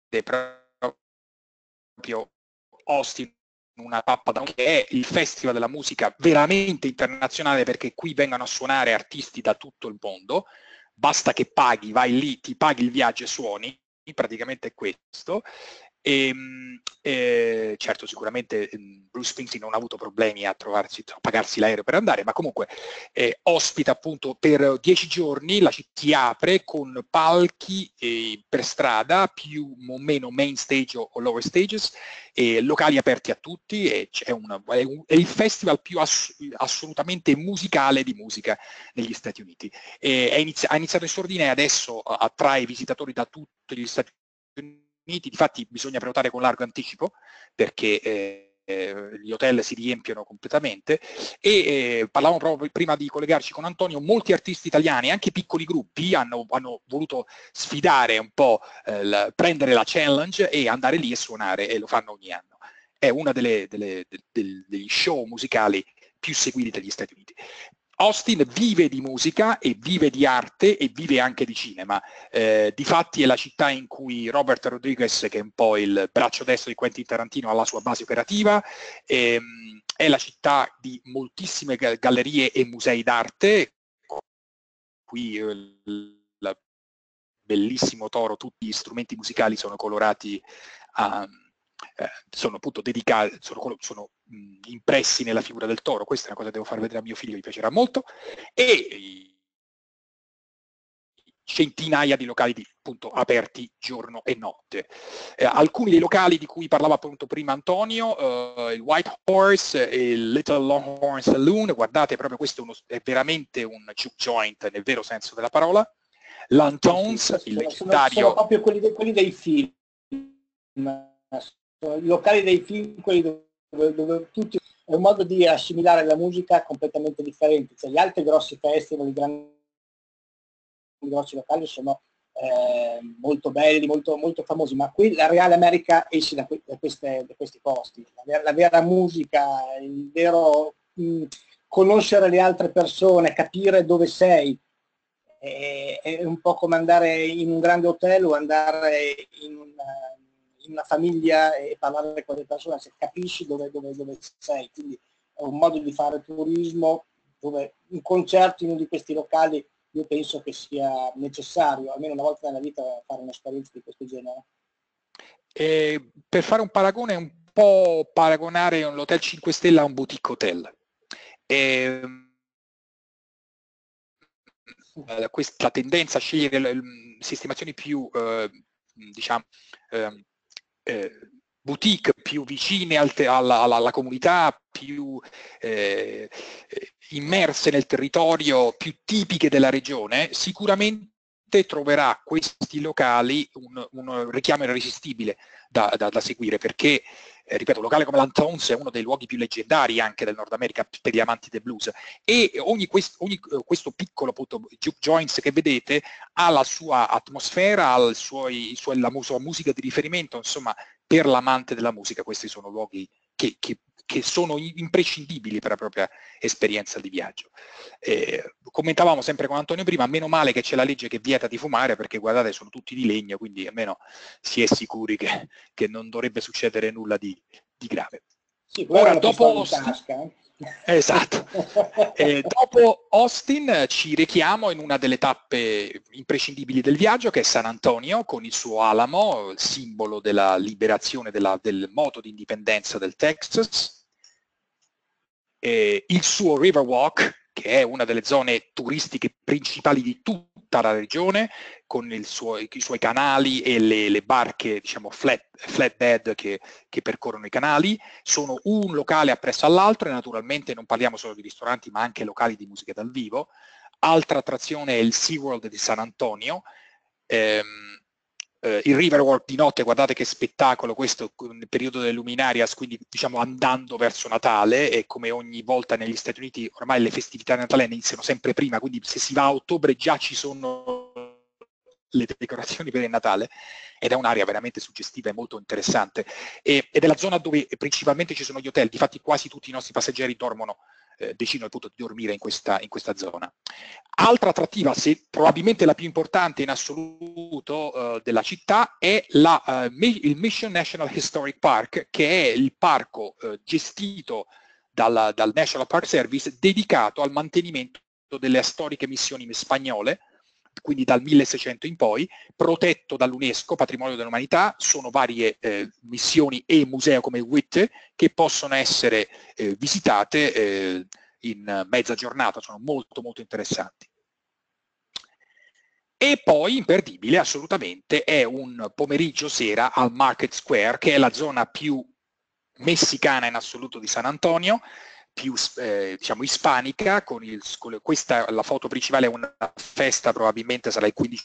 proprio Austin una tappa da, che è il festival della musica veramente internazionale, perché qui vengono a suonare artisti da tutto il mondo, basta che paghi, vai lì, ti paghi il viaggio e suoni, praticamente è questo. E, eh, certo, sicuramente Bruce Springsteen non ha avuto problemi a trovarsi, a pagarsi l'aereo per andare, ma comunque eh, ospita appunto per dieci giorni, la città si apre con palchi eh, per strada, più o meno main stage o, o lower stages, e locali aperti a tutti, e c'è una, è, un, è il festival più ass, assolutamente musicale di musica negli Stati Uniti. E è inizi, ha iniziato in sordina e adesso attrae visitatori da tutti gli Stati Uniti. Difatti bisogna prenotare con largo anticipo, perché eh, gli hotel si riempiono completamente. E eh, parlavamo proprio prima di collegarci con Antonio, molti artisti italiani, anche piccoli gruppi, hanno, hanno voluto sfidare un po', eh, la, prendere la challenge e andare lì e suonare, e lo fanno ogni anno. È uno delle, delle, del, degli show musicali più seguiti dagli Stati Uniti. Austin vive di musica e vive di arte e vive anche di cinema. Eh, difatti è la città in cui Robert Rodriguez, che è un po' il braccio destro di Quentin Tarantino, ha la sua base operativa. Ehm, è la città di moltissime gallerie e musei d'arte. Qui eh, il bellissimo toro, tutti gli strumenti musicali sono colorati a... Eh, sono appunto dedicati, sono, sono mh, impressi nella figura del toro. Questa è una cosa che devo far vedere a mio figlio, gli piacerà molto. E centinaia di locali di, appunto, aperti giorno e notte. Eh, alcuni dei locali di cui parlava appunto prima Antonio, eh, il White Horse e il Little Longhorn Saloon, guardate, proprio questo è, uno, è veramente un juke joint nel vero senso della parola. Lantones, sì, sì, il sono, leggendario... Sono proprio quelli, de, quelli dei film, sono i locali dei film, quelli dove, dove tutti... È un modo di assimilare la musica completamente differente. Cioè, gli altri grossi festival, i grandi i grossi locali sono eh, molto belli, molto, molto famosi, ma qui la Reale America esce da, que da, queste, da questi posti. La vera, la vera musica, il vero mh, conoscere le altre persone, capire dove sei, è, è un po' come andare in un grande hotel o andare in una, in una famiglia e parlare con le persone, se capisci dove, dove, dove sei. Quindi è un modo di fare turismo dove un concerto in uno di questi locali io penso che sia necessario, almeno una volta nella vita, fare un'esperienza di questo genere. Eh, per fare un paragone, è un po' paragonare l'hotel cinque stelle a un boutique hotel. Eh, questa tendenza a scegliere le, le sistemazioni più, eh, diciamo, eh, eh, boutique, più vicine al alla, alla, alla comunità, più eh, immerse nel territorio, più tipiche della regione, sicuramente troverà questi locali un, un richiamo irresistibile da, da, da seguire, perché eh, ripeto, un locale come l'Antones è uno dei luoghi più leggendari anche del Nord America per gli amanti del blues, e ogni, quest, ogni questo piccolo appunto juke joints che vedete ha la sua atmosfera, ha il suo, il suo, la sua musica di riferimento, insomma, per l'amante della musica questi sono luoghi che, che che sono imprescindibili per la propria esperienza di viaggio. Eh, commentavamo sempre con Antonio prima, meno male che c'è la legge che vieta di fumare, perché guardate sono tutti di legno, quindi almeno si è sicuri che, che non dovrebbe succedere nulla di, di grave. Sì, ora la dopo in tasca, eh? Esatto. Eh, dopo Austin ci rechiamo in una delle tappe imprescindibili del viaggio, che è San Antonio, con il suo Alamo, il simbolo della liberazione della, del moto di indipendenza del Texas, eh, il suo Riverwalk, che è una delle zone turistiche principali di tutta la regione, con il suo, i suoi canali e le, le barche, diciamo, flat, flatbed che, che percorrono i canali. Sono un locale appresso all'altro e naturalmente non parliamo solo di ristoranti, ma anche locali di musica dal vivo. Altra attrazione è il SeaWorld di San Antonio. Ehm, eh, il Riverwalk di notte, guardate che spettacolo questo nel periodo delle luminarias, quindi diciamo andando verso Natale, e come ogni volta negli Stati Uniti ormai le festività di Natale iniziano sempre prima, quindi se si va a ottobre già ci sono le decorazioni per il Natale, ed è un'area veramente suggestiva e molto interessante, e, ed è la zona dove principalmente ci sono gli hotel. Difatti quasi tutti i nostri passeggeri dormono, eh, decidono appunto di dormire in questa, in questa zona. Altra attrattiva, se probabilmente la più importante in assoluto uh, della città, è la, uh, il Mission National Historic Park, che è il parco uh, gestito dal, dal National Park Service, dedicato al mantenimento delle storiche missioni spagnole, quindi dal milleseicento in poi, protetto dall'UNESCO, patrimonio dell'umanità. Sono varie eh, missioni e museo come il Witte che possono essere eh, visitate eh, in mezza giornata, sono molto molto interessanti. E poi, imperdibile assolutamente, è un pomeriggio sera al Market Square, che è la zona più messicana in assoluto di San Antonio, più eh, diciamo ispanica. Con il, con questa, la foto principale è una festa, probabilmente sarà il quindici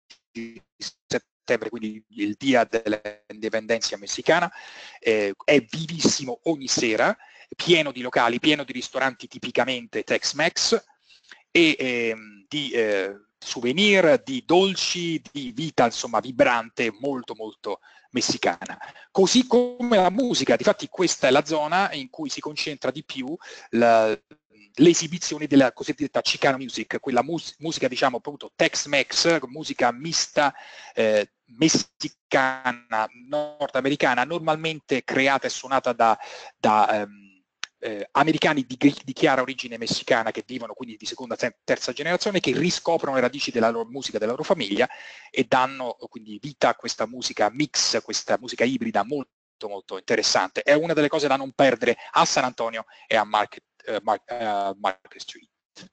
settembre, quindi il Dia dell'Indipendencia messicana. Eh, è vivissimo ogni sera, pieno di locali, pieno di ristoranti tipicamente Tex-Mex e eh, di eh, souvenir, di dolci, di vita insomma vibrante, molto molto messicana. Così come la musica. Difatti questa è la zona in cui si concentra di più la, le esibizioni della cosiddetta Chicano Music, quella mus musica diciamo appunto Tex-Mex, musica mista, eh, messicana, nordamericana, normalmente creata e suonata da, da ehm, Eh, americani di, di chiara origine messicana, che vivono quindi di seconda, terza generazione, che riscoprono le radici della loro musica, della loro famiglia, e danno quindi vita a questa musica mix, questa musica ibrida molto molto interessante. È una delle cose da non perdere a San Antonio e a Market, uh, Mark, uh, Market Street.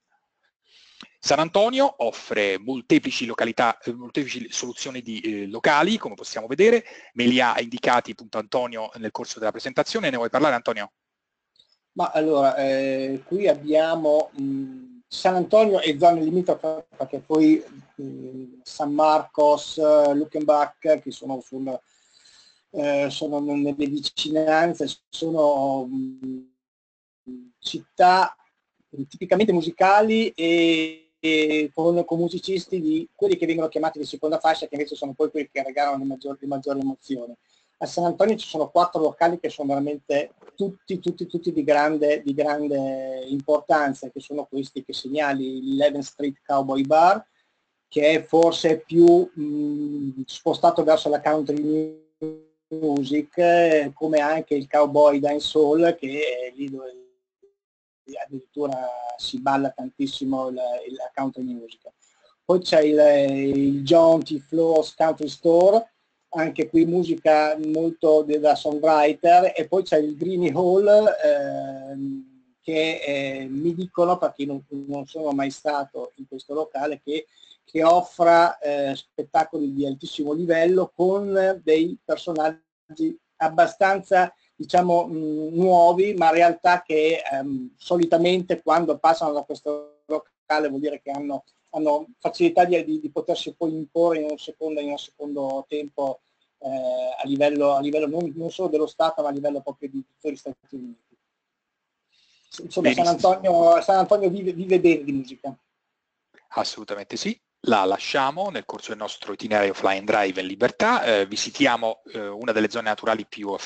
San Antonio offre molteplici località, molteplici soluzioni di eh, locali, come possiamo vedere. Me li ha indicati appunto Antonio nel corso della presentazione. Ne vuoi parlare, Antonio? Ma allora, eh, qui abbiamo mh, San Antonio e zone limitrofe, perché poi mh, San Marcos, uh, Luckenbach, che sono, sul, eh, sono nelle vicinanze, sono mh, città tipicamente musicali e, e con, con musicisti di quelli che vengono chiamati di seconda fascia, che invece sono poi quelli che regalano le maggiori, le maggiori emozioni. A San Antonio ci sono quattro locali che sono veramente tutti, tutti, tutti di grande, di grande importanza, che sono questi che segnali l'Eleventh Street Cowboy Bar, che è forse più mh, spostato verso la country music, eh, come anche il Cowboy Dancehall, che è lì dove addirittura si balla tantissimo la, la country music. Poi c'è il, il John T. Flo's Country Store, anche qui musica molto da songwriter, e poi c'è il Greeny Hall, eh, che eh, mi dicono, perché non, non sono mai stato in questo locale, che, che offra eh, spettacoli di altissimo livello con dei personaggi abbastanza, diciamo, mh, nuovi, ma in realtà che ehm, solitamente quando passano da questo locale vuol dire che hanno hanno facilità di, di, di potersi poi imporre in un secondo, in un secondo tempo eh, a livello, a livello non, non solo dello Stato, ma a livello proprio di tutti gli Stati Uniti. Insomma, San Antonio, San Antonio vive, vive bene di musica. Assolutamente sì. La lasciamo nel corso del nostro itinerario Fly and Drive in libertà, eh, visitiamo eh, una delle zone naturali più affascinanti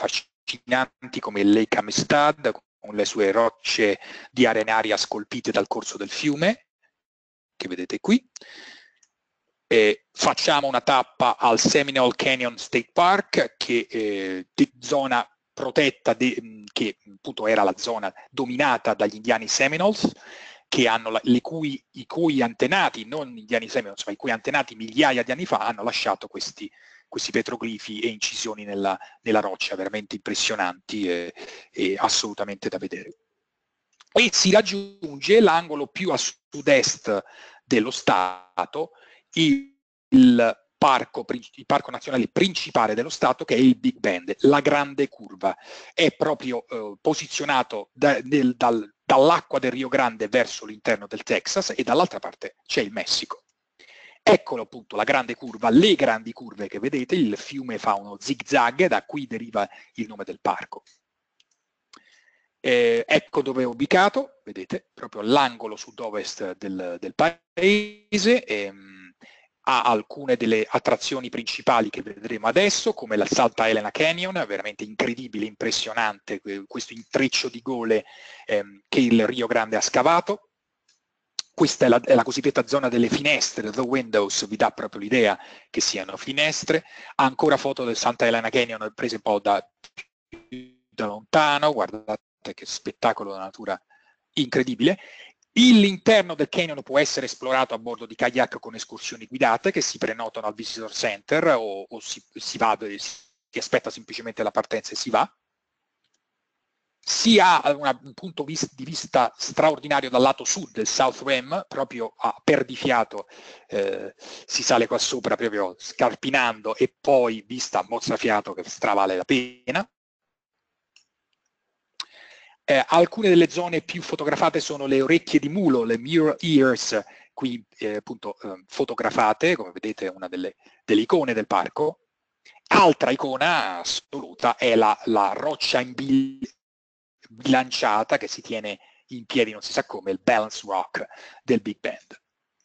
affascinanti come il Lake Amistad, con le sue rocce di arenaria scolpite dal corso del fiume, che vedete qui. Eh, facciamo una tappa al Seminole Canyon State Park, che è eh, zona protetta, de, che appunto era la zona dominata dagli indiani Seminoles, che hanno la, le cui, i cui antenati, non gli indiani Seminoles, ma i cui antenati migliaia di anni fa hanno lasciato questi, questi petroglifi e incisioni nella, nella roccia, veramente impressionanti e, e assolutamente da vedere. E si raggiunge l'angolo più a sud-est dello Stato, il, il, parco, il parco nazionale principale dello Stato, che è il Big Bend, la grande curva. È proprio eh, posizionato da, nel, dal, dall'acqua del Rio Grande verso l'interno del Texas, e dall'altra parte c'è il Messico. Eccolo appunto la grande curva, le grandi curve che vedete, il fiume fa uno zigzag, da cui deriva il nome del parco. Eh, ecco dove è ubicato, vedete, proprio all'angolo sud-ovest del, del paese. Ehm, ha alcune delle attrazioni principali che vedremo adesso, come la Santa Helena Canyon, veramente incredibile, impressionante, questo intreccio di gole ehm, che il Rio Grande ha scavato. Questa è la, è la cosiddetta zona delle finestre, the windows, vi dà proprio l'idea che siano finestre. Ha ancora foto del Santa Helena Canyon prese un po' da, da lontano, guardate che spettacolo di natura incredibile. L'interno del canyon può essere esplorato a bordo di kayak con escursioni guidate che si prenotano al Visitor Center, o, o si, si, va, si aspetta semplicemente la partenza e si va. Si ha una, un punto di vista straordinario dal lato sud del South Rim, proprio a perdifiato, eh, si sale qua sopra proprio scarpinando, e poi vista a mozzafiato che stravale la pena. Eh, alcune delle zone più fotografate sono le orecchie di mulo, le mule ears, qui eh, appunto eh, fotografate, come vedete una delle, delle icone del parco. Altra icona assoluta è la, la roccia in bil bilanciata che si tiene in piedi, non si sa come, il Balance Rock del Big Bend.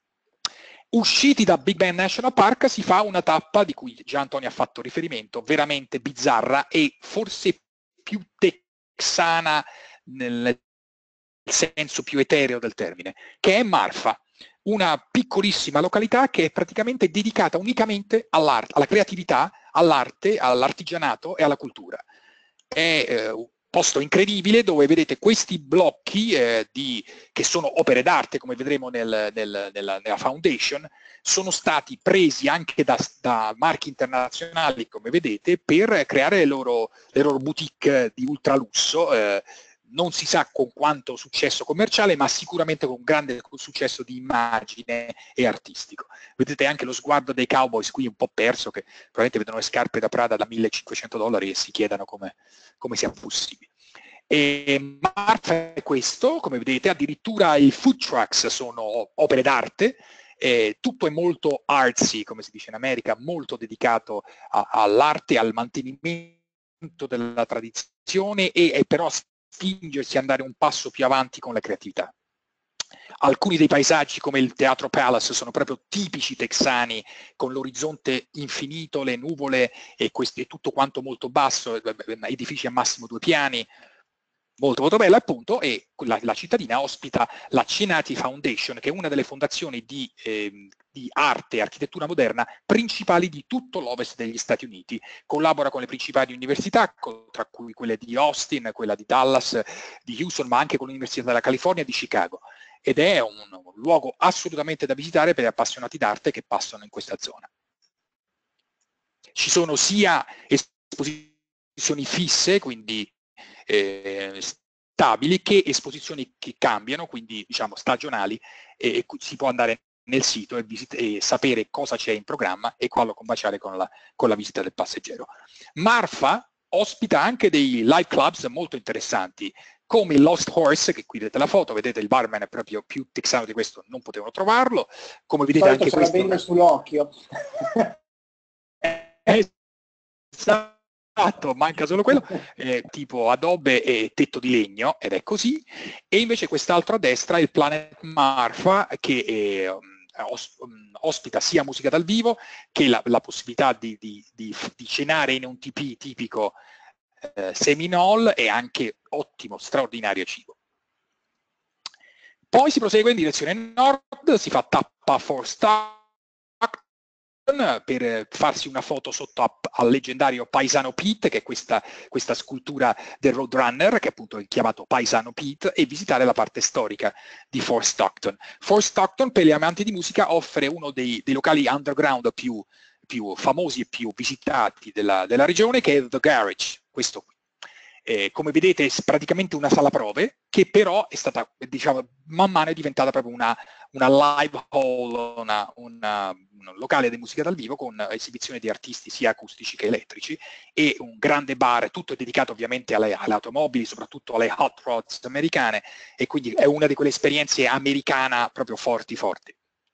Usciti da Big Bend National Park si fa una tappa di cui già Antonio ha fatto riferimento, veramente bizzarra e forse più texana nel senso più etereo del termine, che è Marfa, una piccolissima località che è praticamente dedicata unicamente all'arte, alla creatività, all'arte, all'artigianato e alla cultura. È eh, un posto incredibile dove vedete questi blocchi eh, di, che sono opere d'arte, come vedremo nel, nel, nella, nella foundation, sono stati presi anche da, da marchi internazionali, come vedete, per creare le loro, le loro boutique di ultralusso. Eh, non si sa con quanto successo commerciale, ma sicuramente con grande successo di immagine e artistico. Vedete anche lo sguardo dei cowboys qui un po' perso, che probabilmente vedono le scarpe da Prada da millecinquecento dollari e si chiedono come, come sia possibile. E Marfa è questo, come vedete, addirittura i food trucks sono opere d'arte, eh, tutto è molto artsy, come si dice in America, molto dedicato all'arte, al mantenimento della tradizione, e, e però spingersi ad andare un passo più avanti con la creatività. Alcuni dei paesaggi, come il Teatro Palace, sono proprio tipici texani, con l'orizzonte infinito, le nuvole e, questi, e tutto quanto molto basso, edifici a massimo due piani, molto molto bella appunto. E la, la cittadina ospita la Cenati Foundation, che è una delle fondazioni di, eh, di arte e architettura moderna principali di tutto l'ovest degli Stati Uniti. Collabora con le principali università, tra cui quelle di Austin, quella di Dallas, di Houston, ma anche con l'Università della California e di Chicago. Ed è un, un luogo assolutamente da visitare per gli appassionati d'arte che passano in questa zona. Ci sono sia esposizioni fisse, quindi Eh, stabili, che esposizioni che cambiano, quindi diciamo stagionali, e, e si può andare nel sito e, e sapere cosa c'è in programma e quello combaciare con la, con la visita del passeggero. Marfa ospita anche dei live clubs molto interessanti, come il Lost Horse, che qui vedete la foto, vedete il barman è proprio più texano di questo, non potevano trovarlo, come vedete anche questo. C'è la sull'occhio. Esatto. Manca solo quello, eh, tipo adobe e tetto di legno, ed è così. E invece quest'altro a destra è il Planet Marfa, che eh, os, um, ospita sia musica dal vivo che la, la possibilità di, di, di, di cenare in un tipì tipico eh, Seminole e anche ottimo, straordinario cibo. Poi si prosegue in direzione nord, si fa tappa for Stockton per farsi una foto sotto a, al leggendario Paisano Pete, che è questa, questa scultura del Roadrunner, che appunto è chiamato Paisano Pete, e visitare la parte storica di Fort Stockton. Fort Stockton, per gli amanti di musica, offre uno dei, dei locali underground più, più famosi e più visitati della, della regione, che è The Garage, questo qui. Eh, come vedete è praticamente una sala prove, che però è stata, diciamo, man mano è diventata proprio una, una live hall, una, una, un locale di musica dal vivo con esibizione di artisti sia acustici che elettrici, e un grande bar, tutto dedicato ovviamente alle, alle automobili, soprattutto alle hot rods americane, e quindi è una di quelle esperienze americana proprio forti forti.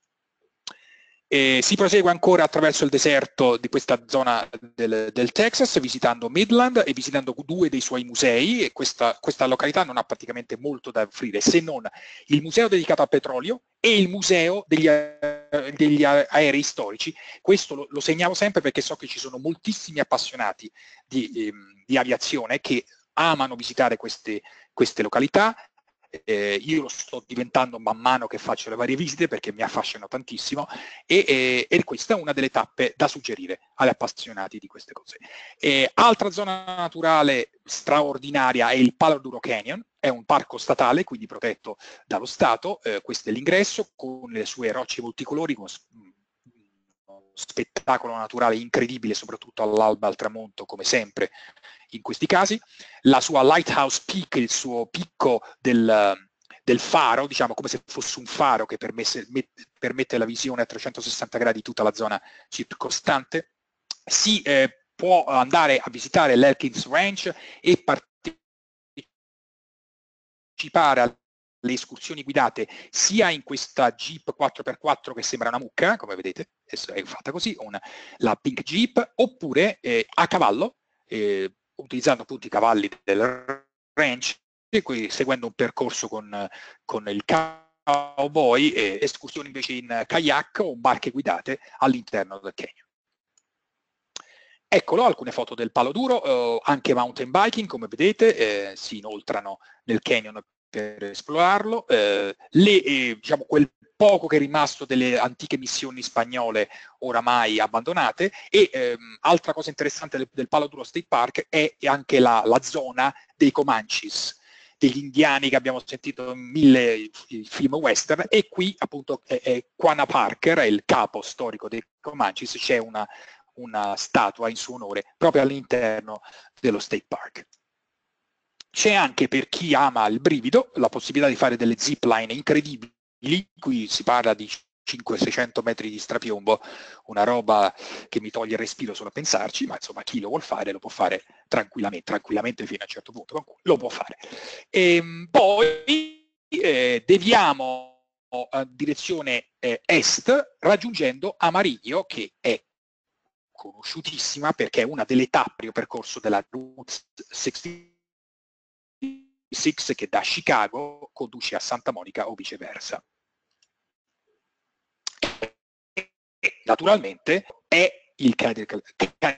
E si prosegue ancora attraverso il deserto di questa zona del, del Texas, visitando Midland e visitando due dei suoi musei, e questa, questa località non ha praticamente molto da offrire, se non il museo dedicato al petrolio e il museo degli, degli aerei storici. Questo lo, lo segnalo sempre perché so che ci sono moltissimi appassionati di, ehm, di aviazione che amano visitare queste, queste località. Eh, io lo sto diventando man mano che faccio le varie visite perché mi affascinano tantissimo, e, e, e questa è una delle tappe da suggerire agli appassionati di queste cose. Eh, altra zona naturale straordinaria è il Palo Duro Canyon, è un parco statale, quindi protetto dallo Stato. Eh, questo è l'ingresso con le sue rocce multicolori, con uno spettacolo naturale incredibile, soprattutto all'alba, al tramonto, come sempre in questi casi. La sua Lighthouse Peak, il suo picco del, del faro, diciamo come se fosse un faro che permesse, permette la visione a trecentosessanta gradi di tutta la zona circostante. Si eh, può andare a visitare l'Elkins Ranch e partecipare alle escursioni guidate sia in questa Jeep quattro per quattro che sembra una mucca, come vedete, è fatta così, una, la Pink Jeep, oppure eh, a cavallo, eh, utilizzando appunto i cavalli del ranch, e qui seguendo un percorso con, con il cowboy, e escursioni invece in kayak o barche guidate all'interno del canyon. Eccolo, alcune foto del Palo Duro, eh, anche mountain biking, come vedete, eh, si inoltrano nel canyon per esplorarlo. Eh, le, eh, diciamo, quel poco che è rimasto delle antiche missioni spagnole oramai abbandonate, e ehm, altra cosa interessante del, del Palo Duro State Park è anche la, la zona dei Comanches, degli indiani che abbiamo sentito in mille film western, e qui appunto è, è Quanah Parker, è il capo storico dei Comanches, c'è una, una statua in suo onore proprio all'interno dello State Park. C'è anche, per chi ama il brivido, la possibilità di fare delle zipline incredibili. Qui si parla di cinquecento seicento metri di strapiombo, una roba che mi toglie il respiro solo a pensarci, ma insomma chi lo vuol fare lo può fare tranquillamente, tranquillamente fino a un certo punto, ma lo può fare. E poi eh, deviamo a direzione eh, est, raggiungendo Amarillo, che è conosciutissima perché è una delle tappe del percorso della Route sessantasei, che da Chicago conduce a Santa Monica o viceversa. E naturalmente è il Cadillac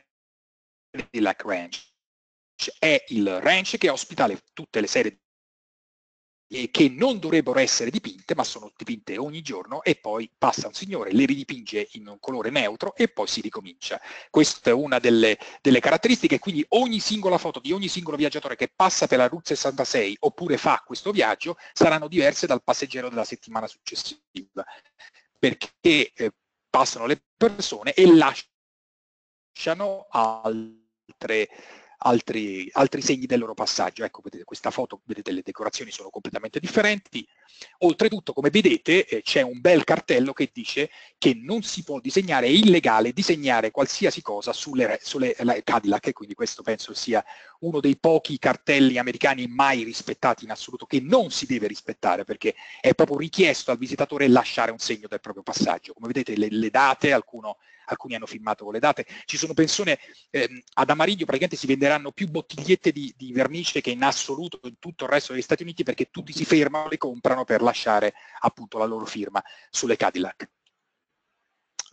Ranch, è il ranch che ospita le, tutte le serie e che non dovrebbero essere dipinte, ma sono dipinte ogni giorno, e poi passa un signore, le ridipinge in un colore neutro e poi si ricomincia. Questa è una delle, delle caratteristiche, quindi ogni singola foto di ogni singolo viaggiatore che passa per la Route sessantasei oppure fa questo viaggio saranno diverse dal passeggero della settimana successiva, perché eh, passano le persone e lasciano altre Altri, altri segni del loro passaggio. Ecco, vedete questa foto, vedete le decorazioni sono completamente differenti. Oltretutto, come vedete, eh, c'è un bel cartello che dice che non si può disegnare, è illegale disegnare qualsiasi cosa sulle, sulle Cadillac, e quindi questo penso sia uno dei pochi cartelli americani mai rispettati in assoluto, che non si deve rispettare, perché è proprio richiesto al visitatore lasciare un segno del proprio passaggio. Come vedete le, le date, alcuno, alcuni hanno firmato con le date, ci sono persone, ehm, ad Amarillo praticamente si venderanno più bottigliette di, di vernice che in assoluto in tutto il resto degli Stati Uniti, perché tutti si fermano, le comprano per lasciare appunto la loro firma sulle Cadillac.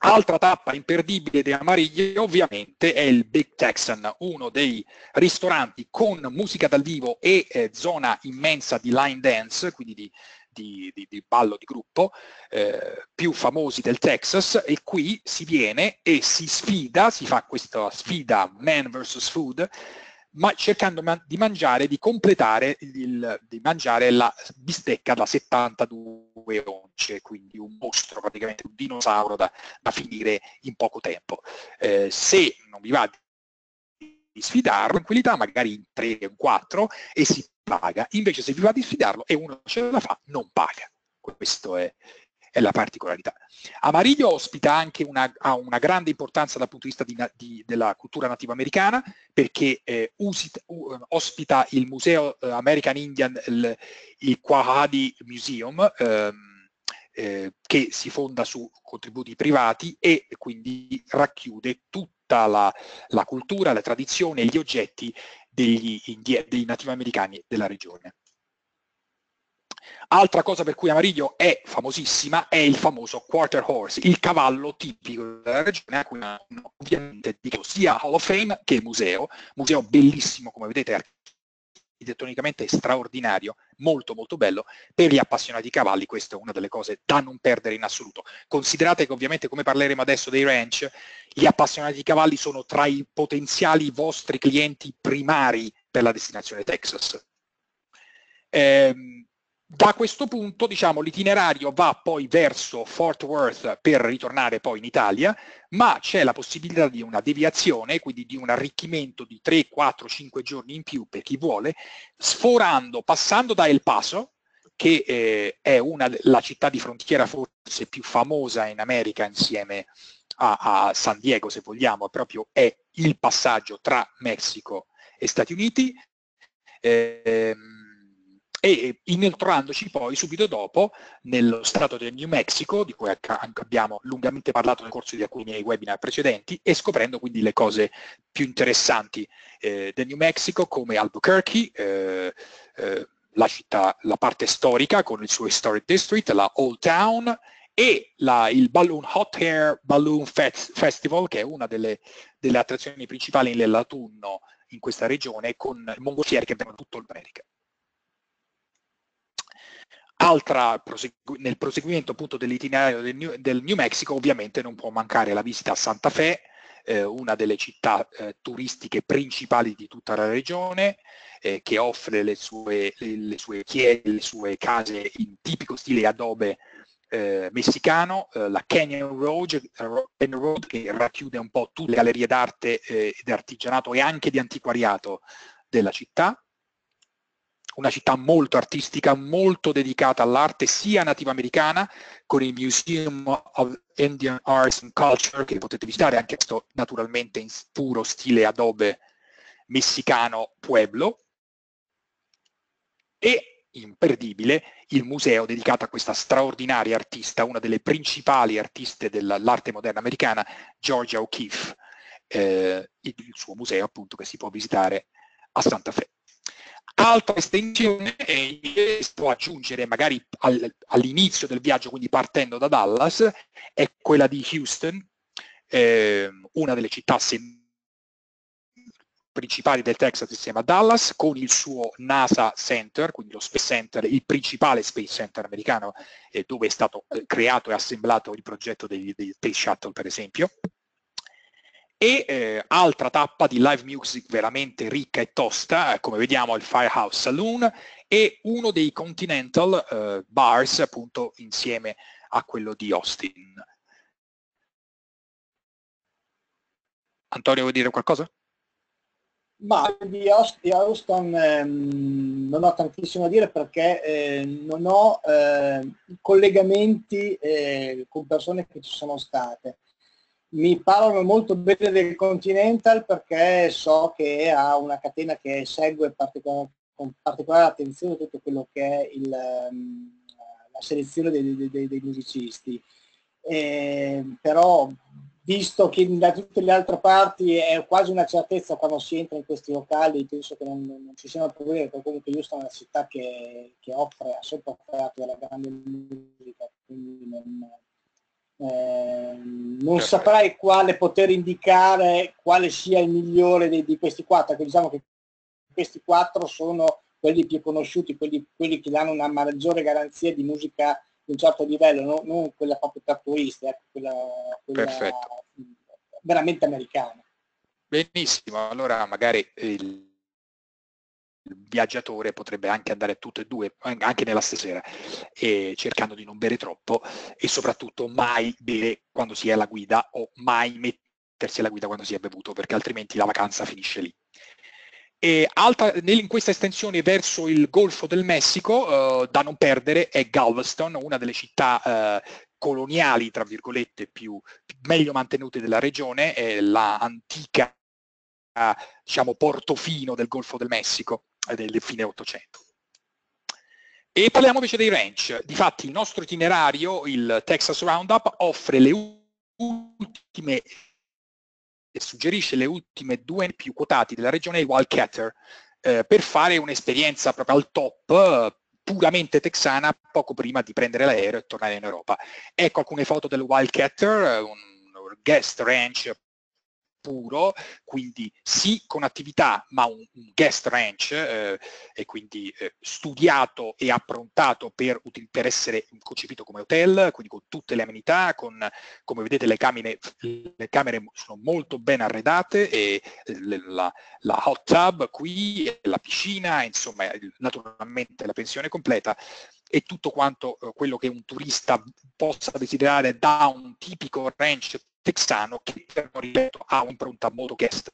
Altra tappa imperdibile di Amarillo ovviamente è il Big Texan, uno dei ristoranti con musica dal vivo e eh, zona immensa di line dance, quindi di, di, di, di ballo di gruppo, eh, più famosi del Texas, e qui si viene e si sfida, si fa questa sfida Man versus Food, ma cercando di mangiare, di completare, il, di mangiare la bistecca da settantadue once, quindi un mostro, praticamente un dinosauro da, da finire in poco tempo. Eh, se non vi va di sfidarlo, tranquillità, magari in tre o quattro, e si paga. Invece se vi va di sfidarlo e uno ce la fa, non paga. Questo è, è la particolarità. Amarillo ospita anche una, ha una grande importanza dal punto di vista di, di, della cultura nativa americana, perché eh, usita, uh, ospita il Museo uh, American Indian, il, il Quahadi Museum, ehm, eh, che si fonda su contributi privati e quindi racchiude tutta la, la cultura, la tradizione e gli oggetti degli, dei nativi americani della regione. Altra cosa per cui Amarillo è famosissima è il famoso quarter horse, il cavallo tipico della regione, a cui ovviamente dico sia Hall of Fame che museo, museo bellissimo, come vedete, architettonicamente straordinario, molto molto bello. Per gli appassionati di cavalli questa è una delle cose da non perdere in assoluto. Considerate che ovviamente, come parleremo adesso dei ranch, gli appassionati di cavalli sono tra i potenziali vostri clienti primari per la destinazione Texas. Ehm, Da questo punto, diciamo, l'itinerario va poi verso Fort Worth per ritornare poi in Italia, ma c'è la possibilità di una deviazione, quindi di un arricchimento di tre, quattro, cinque giorni in più per chi vuole, sforando, passando da El Paso, che eh, è una, la città di frontiera forse più famosa in America insieme a, a San Diego, se vogliamo, proprio è il passaggio tra Messico e Stati Uniti, ehm, e inoltrandoci poi subito dopo nello stato del New Mexico, di cui anche abbiamo lungamente parlato nel corso di alcuni miei webinar precedenti, e scoprendo quindi le cose più interessanti eh, del New Mexico, come Albuquerque, eh, eh, la città, la parte storica con il suo Historic District, la Old Town, e la, il Balloon Hot Air Balloon Festival, che è una delle, delle attrazioni principali nell'autunno in questa regione, con mongolfiere che vengono da tutta l'America. Altra, nel proseguimento appunto dell'itinerario del New, del New Mexico, ovviamente non può mancare la visita a Santa Fe, eh, una delle città eh, turistiche principali di tutta la regione, eh, che offre le sue, le, le sue chiese, le sue case in tipico stile adobe eh, messicano, eh, la Canyon Road, Canyon Road, che racchiude un po' tutte le gallerie d'arte eh, ed artigianato e anche di antiquariato della città. Una città molto artistica, molto dedicata all'arte sia nativa americana, con il Museum of Indian Arts and Culture, che potete visitare, anche questo naturalmente in puro stile adobe messicano Pueblo, e imperdibile il museo dedicato a questa straordinaria artista, una delle principali artiste dell'arte moderna americana, Georgia O'Keeffe, eh, il suo museo appunto che si può visitare a Santa Fe. Altra estensione, e si può aggiungere magari al, all'inizio del viaggio, quindi partendo da Dallas, è quella di Houston, eh, una delle città principali del Texas insieme a Dallas, con il suo NASA Center, quindi lo Space Center, il principale Space Center americano, eh, dove è stato eh, creato e assemblato il progetto degli, degli Space Shuttle, per esempio. E eh, altra tappa di live music veramente ricca e tosta, eh, come vediamo al Firehouse Saloon, e uno dei Continental eh, Bars, appunto, insieme a quello di Austin. Antonio, vuoi dire qualcosa? Ma di Houston ehm, non ho tantissimo da dire perché eh, non ho eh, collegamenti eh, con persone che ci sono state. Mi parlano molto bene del Continental perché so che ha una catena che segue particolar, con particolare attenzione tutto quello che è il, um, la selezione dei, dei, dei musicisti. Eh, però visto che da tutte le altre parti è quasi una certezza quando si entra in questi locali, penso che non, non ci siano problemi, perché comunque Houston è una città che, che offre, ha sempre offerto della grande musica, quindi non, Eh, non saprei quale poter indicare quale sia il migliore di, di questi quattro, perché diciamo che questi quattro sono quelli più conosciuti, quelli, quelli che danno una maggiore garanzia di musica di un certo livello, no? Non quella proprio trattoristica, ecco, quella, quella veramente americana. Benissimo, allora magari il il viaggiatore potrebbe anche andare tutte e due, anche nella stessa sera, e cercando di non bere troppo e soprattutto mai bere quando si è alla guida o mai mettersi alla guida quando si è bevuto, perché altrimenti la vacanza finisce lì. E alta, in questa estensione verso il Golfo del Messico, eh, da non perdere, è Galveston, una delle città eh, coloniali, tra virgolette, più meglio mantenute della regione, è la antica, diciamo, portofino del Golfo del Messico del fine Ottocento. E parliamo invece dei ranch. Difatti il nostro itinerario, il Texas Roundup, offre le ultime e suggerisce le ultime due più quotati della regione, il Wildcatter, eh, per fare un'esperienza proprio al top, eh, puramente texana, poco prima di prendere l'aereo e tornare in Europa. Ecco alcune foto del Wildcatter, un guest ranch puro, quindi sì con attività, ma un, un guest ranch, eh, e quindi eh, studiato e approntato per, per essere concepito come hotel, quindi con tutte le amenità, con, come vedete le camere, le camere sono molto ben arredate, e le, la, la hot tub qui, la piscina, insomma naturalmente la pensione completa, e tutto quanto eh, quello che un turista possa desiderare da un tipico ranch texano, che però, ripeto, ha un'impronta molto guest.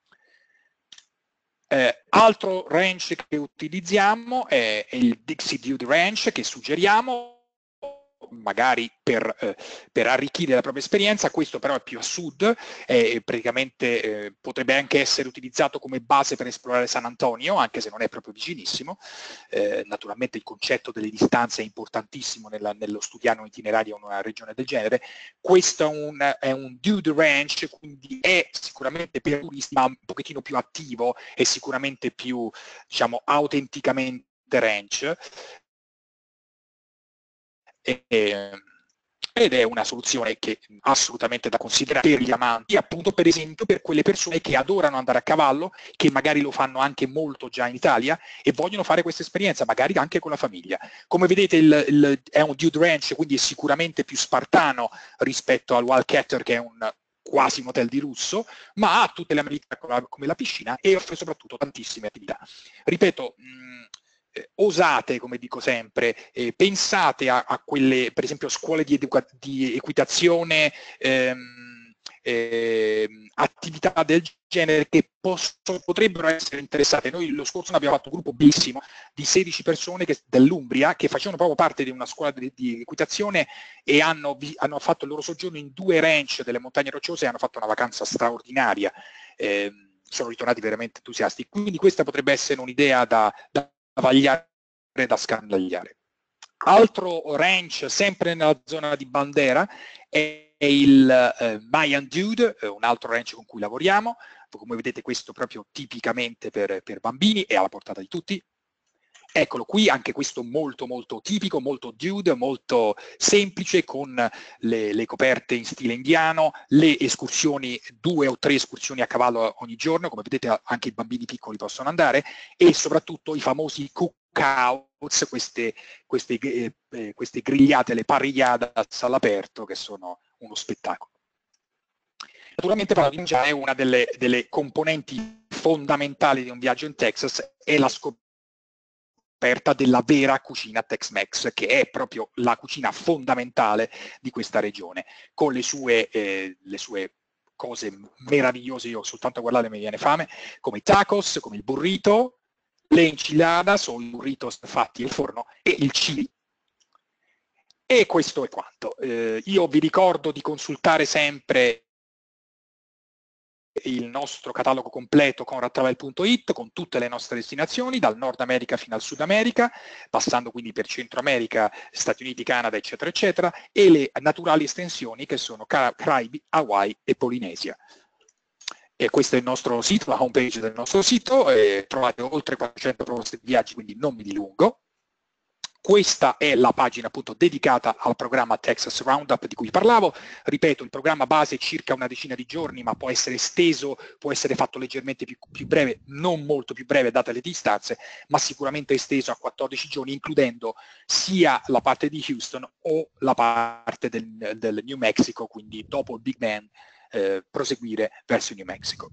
Eh, altro ranch che utilizziamo è, è il Dixie Dude Ranch, che suggeriamo magari per, eh, per arricchire la propria esperienza. Questo però è più a sud, eh, praticamente eh, potrebbe anche essere utilizzato come base per esplorare San Antonio, anche se non è proprio vicinissimo. Eh, naturalmente il concetto delle distanze è importantissimo nella, nello studiare un itinerario in una regione del genere. Questo è un, è un dude ranch, quindi è sicuramente per turisti, ma un pochettino più attivo e sicuramente più, diciamo, autenticamente ranch. E, ed è una soluzione che assolutamente da considerare per gli amanti, appunto per esempio per quelle persone che adorano andare a cavallo, che magari lo fanno anche molto già in Italia e vogliono fare questa esperienza, magari anche con la famiglia. Come vedete il, il, è un dude ranch, quindi è sicuramente più spartano rispetto al Wildcatter, che è un quasi un hotel di lusso, ma ha tutte le amenità come la piscina e offre soprattutto tantissime attività. Ripeto, mh, osate, come dico sempre, eh, pensate a, a quelle, per esempio, scuole di, di equitazione, ehm, eh, attività del genere che possono, potrebbero essere interessate. Noi lo scorso anno abbiamo fatto un gruppo bellissimo di sedici persone che, dell'Umbria, che facevano proprio parte di una scuola di, di equitazione, e hanno, vi, hanno fatto il loro soggiorno in due ranch delle montagne rocciose e hanno fatto una vacanza straordinaria. Eh, sono ritornati veramente entusiasti. Quindi questa potrebbe essere un'idea da, da vagliare, da scandagliare. Altro ranch, sempre nella zona di Bandera, è il eh, Mayan Dude, eh, un altro ranch con cui lavoriamo. Come vedete, questo proprio tipicamente per, per bambini, è alla portata di tutti. Eccolo qui, anche questo molto molto tipico, molto dude, molto semplice, con le, le coperte in stile indiano, le escursioni, due o tre escursioni a cavallo ogni giorno, come vedete anche i bambini piccoli possono andare, e soprattutto i famosi cookouts, queste, queste, eh, queste grigliate, le parrilladas all'aperto, che sono uno spettacolo. Naturalmente però la mangiare è una delle, delle componenti fondamentali di un viaggio in Texas, è la scoperta della vera cucina Tex-Mex, che è proprio la cucina fondamentale di questa regione, con le sue, eh, le sue cose meravigliose. Io soltanto a guardare mi viene fame, come i tacos, come il burrito, le enchiladas o i burritos fatti al forno, e il chili. E questo è quanto. Eh, io vi ricordo di consultare sempre il nostro catalogo completo Conrad Travel punto it, con tutte le nostre destinazioni, dal Nord America fino al Sud America, passando quindi per Centro America, Stati Uniti, Canada, eccetera, eccetera, e le naturali estensioni che sono Caraibi, Hawaii e Polinesia. E questo è il nostro sito, la homepage del nostro sito, e trovate oltre quattrocento proposte di viaggi, quindi non mi dilungo. Questa è la pagina appunto dedicata al programma Texas Roundup di cui parlavo. Ripeto, il programma base è circa una decina di giorni, ma può essere esteso, può essere fatto leggermente più, più breve, non molto più breve date le distanze, ma sicuramente esteso a quattordici giorni, includendo sia la parte di Houston o la parte del, del New Mexico, quindi dopo il Big Bend eh, proseguire verso New Mexico.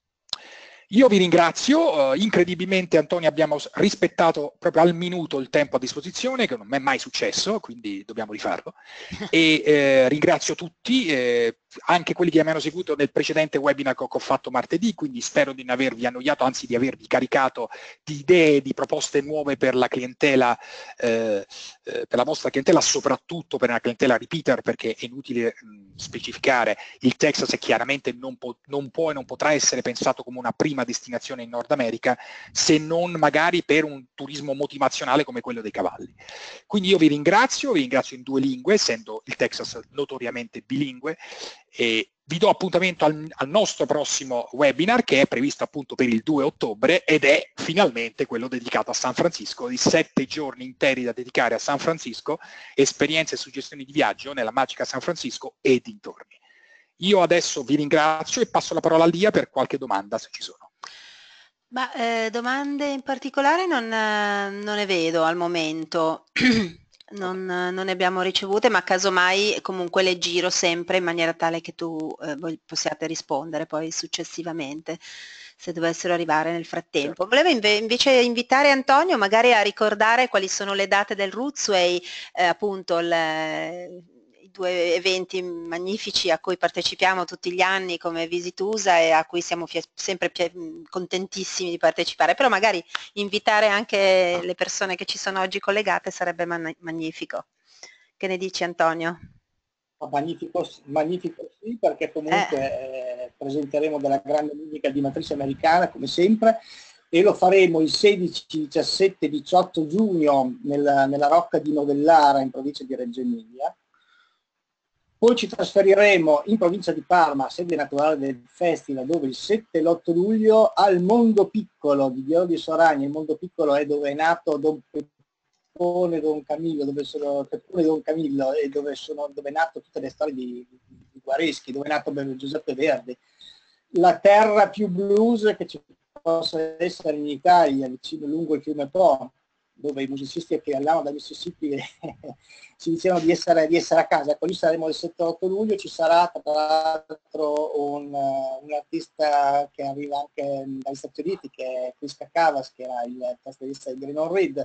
Io vi ringrazio, uh, incredibilmente Antonio abbiamo rispettato proprio al minuto il tempo a disposizione, che non mi è mai successo, quindi dobbiamo rifarlo, e eh, ringrazio tutti, eh, anche quelli che mi hanno seguito nel precedente webinar che ho fatto martedì, quindi spero di non avervi annoiato, anzi di avervi caricato di idee, di proposte nuove per la clientela, eh, eh, per la vostra clientela, soprattutto per una clientela repeater, perché è inutile mh, specificare, il Texas è chiaramente non, po non può e non potrà essere pensato come una prima destinazione in Nord America, se non magari per un turismo motivazionale come quello dei cavalli. Quindi io vi ringrazio, vi ringrazio in due lingue, essendo il Texas notoriamente bilingue, e vi do appuntamento al, al nostro prossimo webinar, che è previsto appunto per il due ottobre, ed è finalmente quello dedicato a San Francisco, di sette giorni interi da dedicare a San Francisco, esperienze e suggestioni di viaggio nella magica San Francisco e dintorni. Io adesso vi ringrazio e passo la parola a Lia per qualche domanda, se ci sono. Ma eh, domande in particolare non, eh, non ne vedo al momento. Non, non ne abbiamo ricevute, ma casomai comunque le giro sempre in maniera tale che tu eh, voi possiate rispondere poi successivamente, se dovessero arrivare nel frattempo. Certo. Volevo inve invece invitare Antonio magari a ricordare quali sono le date del Rootsway, eh, appunto il, i due eventi magnifici a cui partecipiamo tutti gli anni come Visit U S A e a cui siamo sempre contentissimi di partecipare, però magari invitare anche le persone che ci sono oggi collegate sarebbe man magnifico. Che ne dici Antonio? Magnifico, magnifico sì, perché comunque eh. Eh, presenteremo della grande musica di matrice americana come sempre, e lo faremo il sedici, diciassette, diciotto giugno nella, nella Rocca di Novellara in provincia di Reggio Emilia. Poi ci trasferiremo in provincia di Parma, sede naturale del festival, dove il sette e l'otto luglio al Mondo Piccolo di Ghiolo di Soragna. Il Mondo Piccolo è dove è nato Don Peppone Don Camillo, dove sono Peppone Don Camillo e dove sono dove è nato tutte le storie di, di, di Guareschi, dove è nato Giuseppe Verdi. La terra più blues che ci possa essere in Italia, vicino lungo il fiume Po, dove i musicisti che andavano da Mississippi ci dicevano di essere, di essere a casa. Ecco, lì saremo il sette otto luglio, ci sarà tra l'altro un, un artista che arriva anche dagli Stati Uniti, che è Chris Cacavas, che era il tastierista di Green on Reed,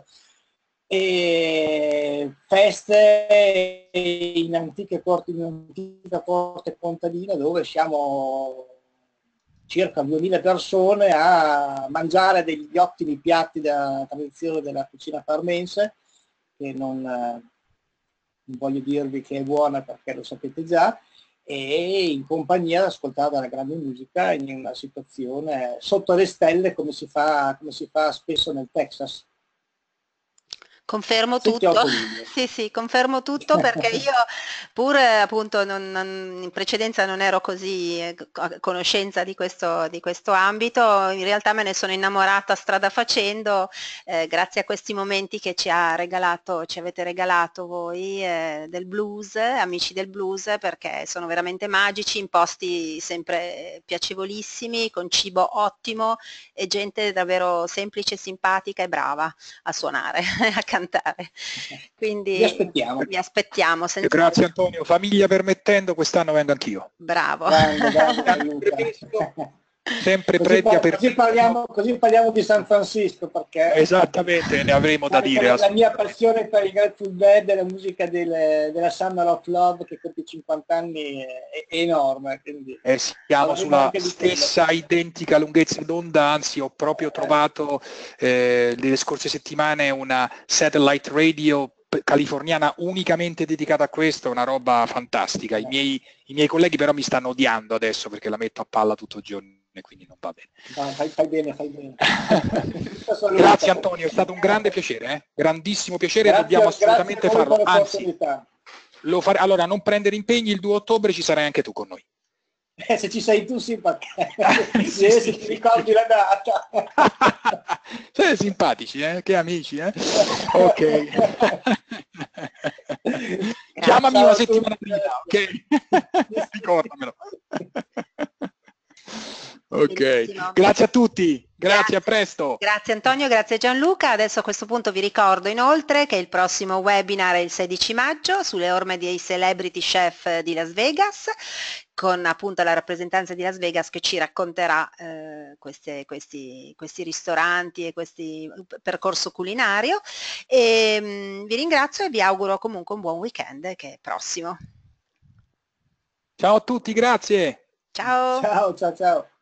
e feste in antiche corti, in antica corte contadina, dove siamo circa duemila persone a mangiare degli ottimi piatti della tradizione della cucina parmense, che non, non voglio dirvi che è buona perché lo sapete già, e in compagnia ad ascoltare della grande musica in una situazione sotto le stelle, come si fa, come si fa spesso nel Texas. Confermo tutto, sì sì, confermo tutto perché io pur appunto non, non, in precedenza non ero così a conoscenza di questo, di questo ambito, in realtà me ne sono innamorata strada facendo, eh, grazie a questi momenti che ci ha regalato, ci avete regalato voi eh, del blues, amici del blues, perché sono veramente magici, in posti sempre piacevolissimi, con cibo ottimo e gente davvero semplice, simpatica e brava a suonare, a cantare. Quindi vi aspettiamo. Vi aspettiamo senza... Grazie Antonio, famiglia permettendo, quest'anno vengo anch'io. Bravo. Grande, grande, sempre così, predia par per... così, parliamo, così parliamo di San Francisco, perché esattamente, ne avremo da dire. La mia passione per i Grateful Dead e la musica del, della Summer of Love che compie cinquanta anni è, è enorme, quindi eh, siamo sulla stessa identica lunghezza d'onda, anzi ho proprio trovato eh, nelle scorse settimane una satellite radio californiana unicamente dedicata a questo, una roba fantastica. I miei, i miei colleghi però mi stanno odiando adesso perché la metto a palla tutto il giorno, quindi non va bene. Fai, fai bene, fai bene. Grazie Antonio, è stato un grande piacere, eh? Grandissimo piacere, grazie, dobbiamo assolutamente farlo. Anzi, lo fare... allora non prendere impegni, il due ottobre ci sarai anche tu con noi. Eh, se ci sei tu sì, perché sì, se ti ricordi la data. Siete simpatici, eh? Che amici, eh? Ok. Chiamami una settimana prima, ok? Ricordamelo. Ok, Benissimo. grazie a tutti, grazie, Grazie. a presto. Grazie Antonio, grazie Gianluca. Adesso a questo punto vi ricordo inoltre che il prossimo webinar è il sedici maggio sulle orme dei celebrity chef di Las Vegas, con appunto la rappresentanza di Las Vegas che ci racconterà eh, queste, questi, questi ristoranti e questo percorso culinario. E, mh, vi ringrazio e vi auguro comunque un buon weekend che è prossimo. Ciao a tutti, grazie. Ciao. Ciao, ciao, ciao.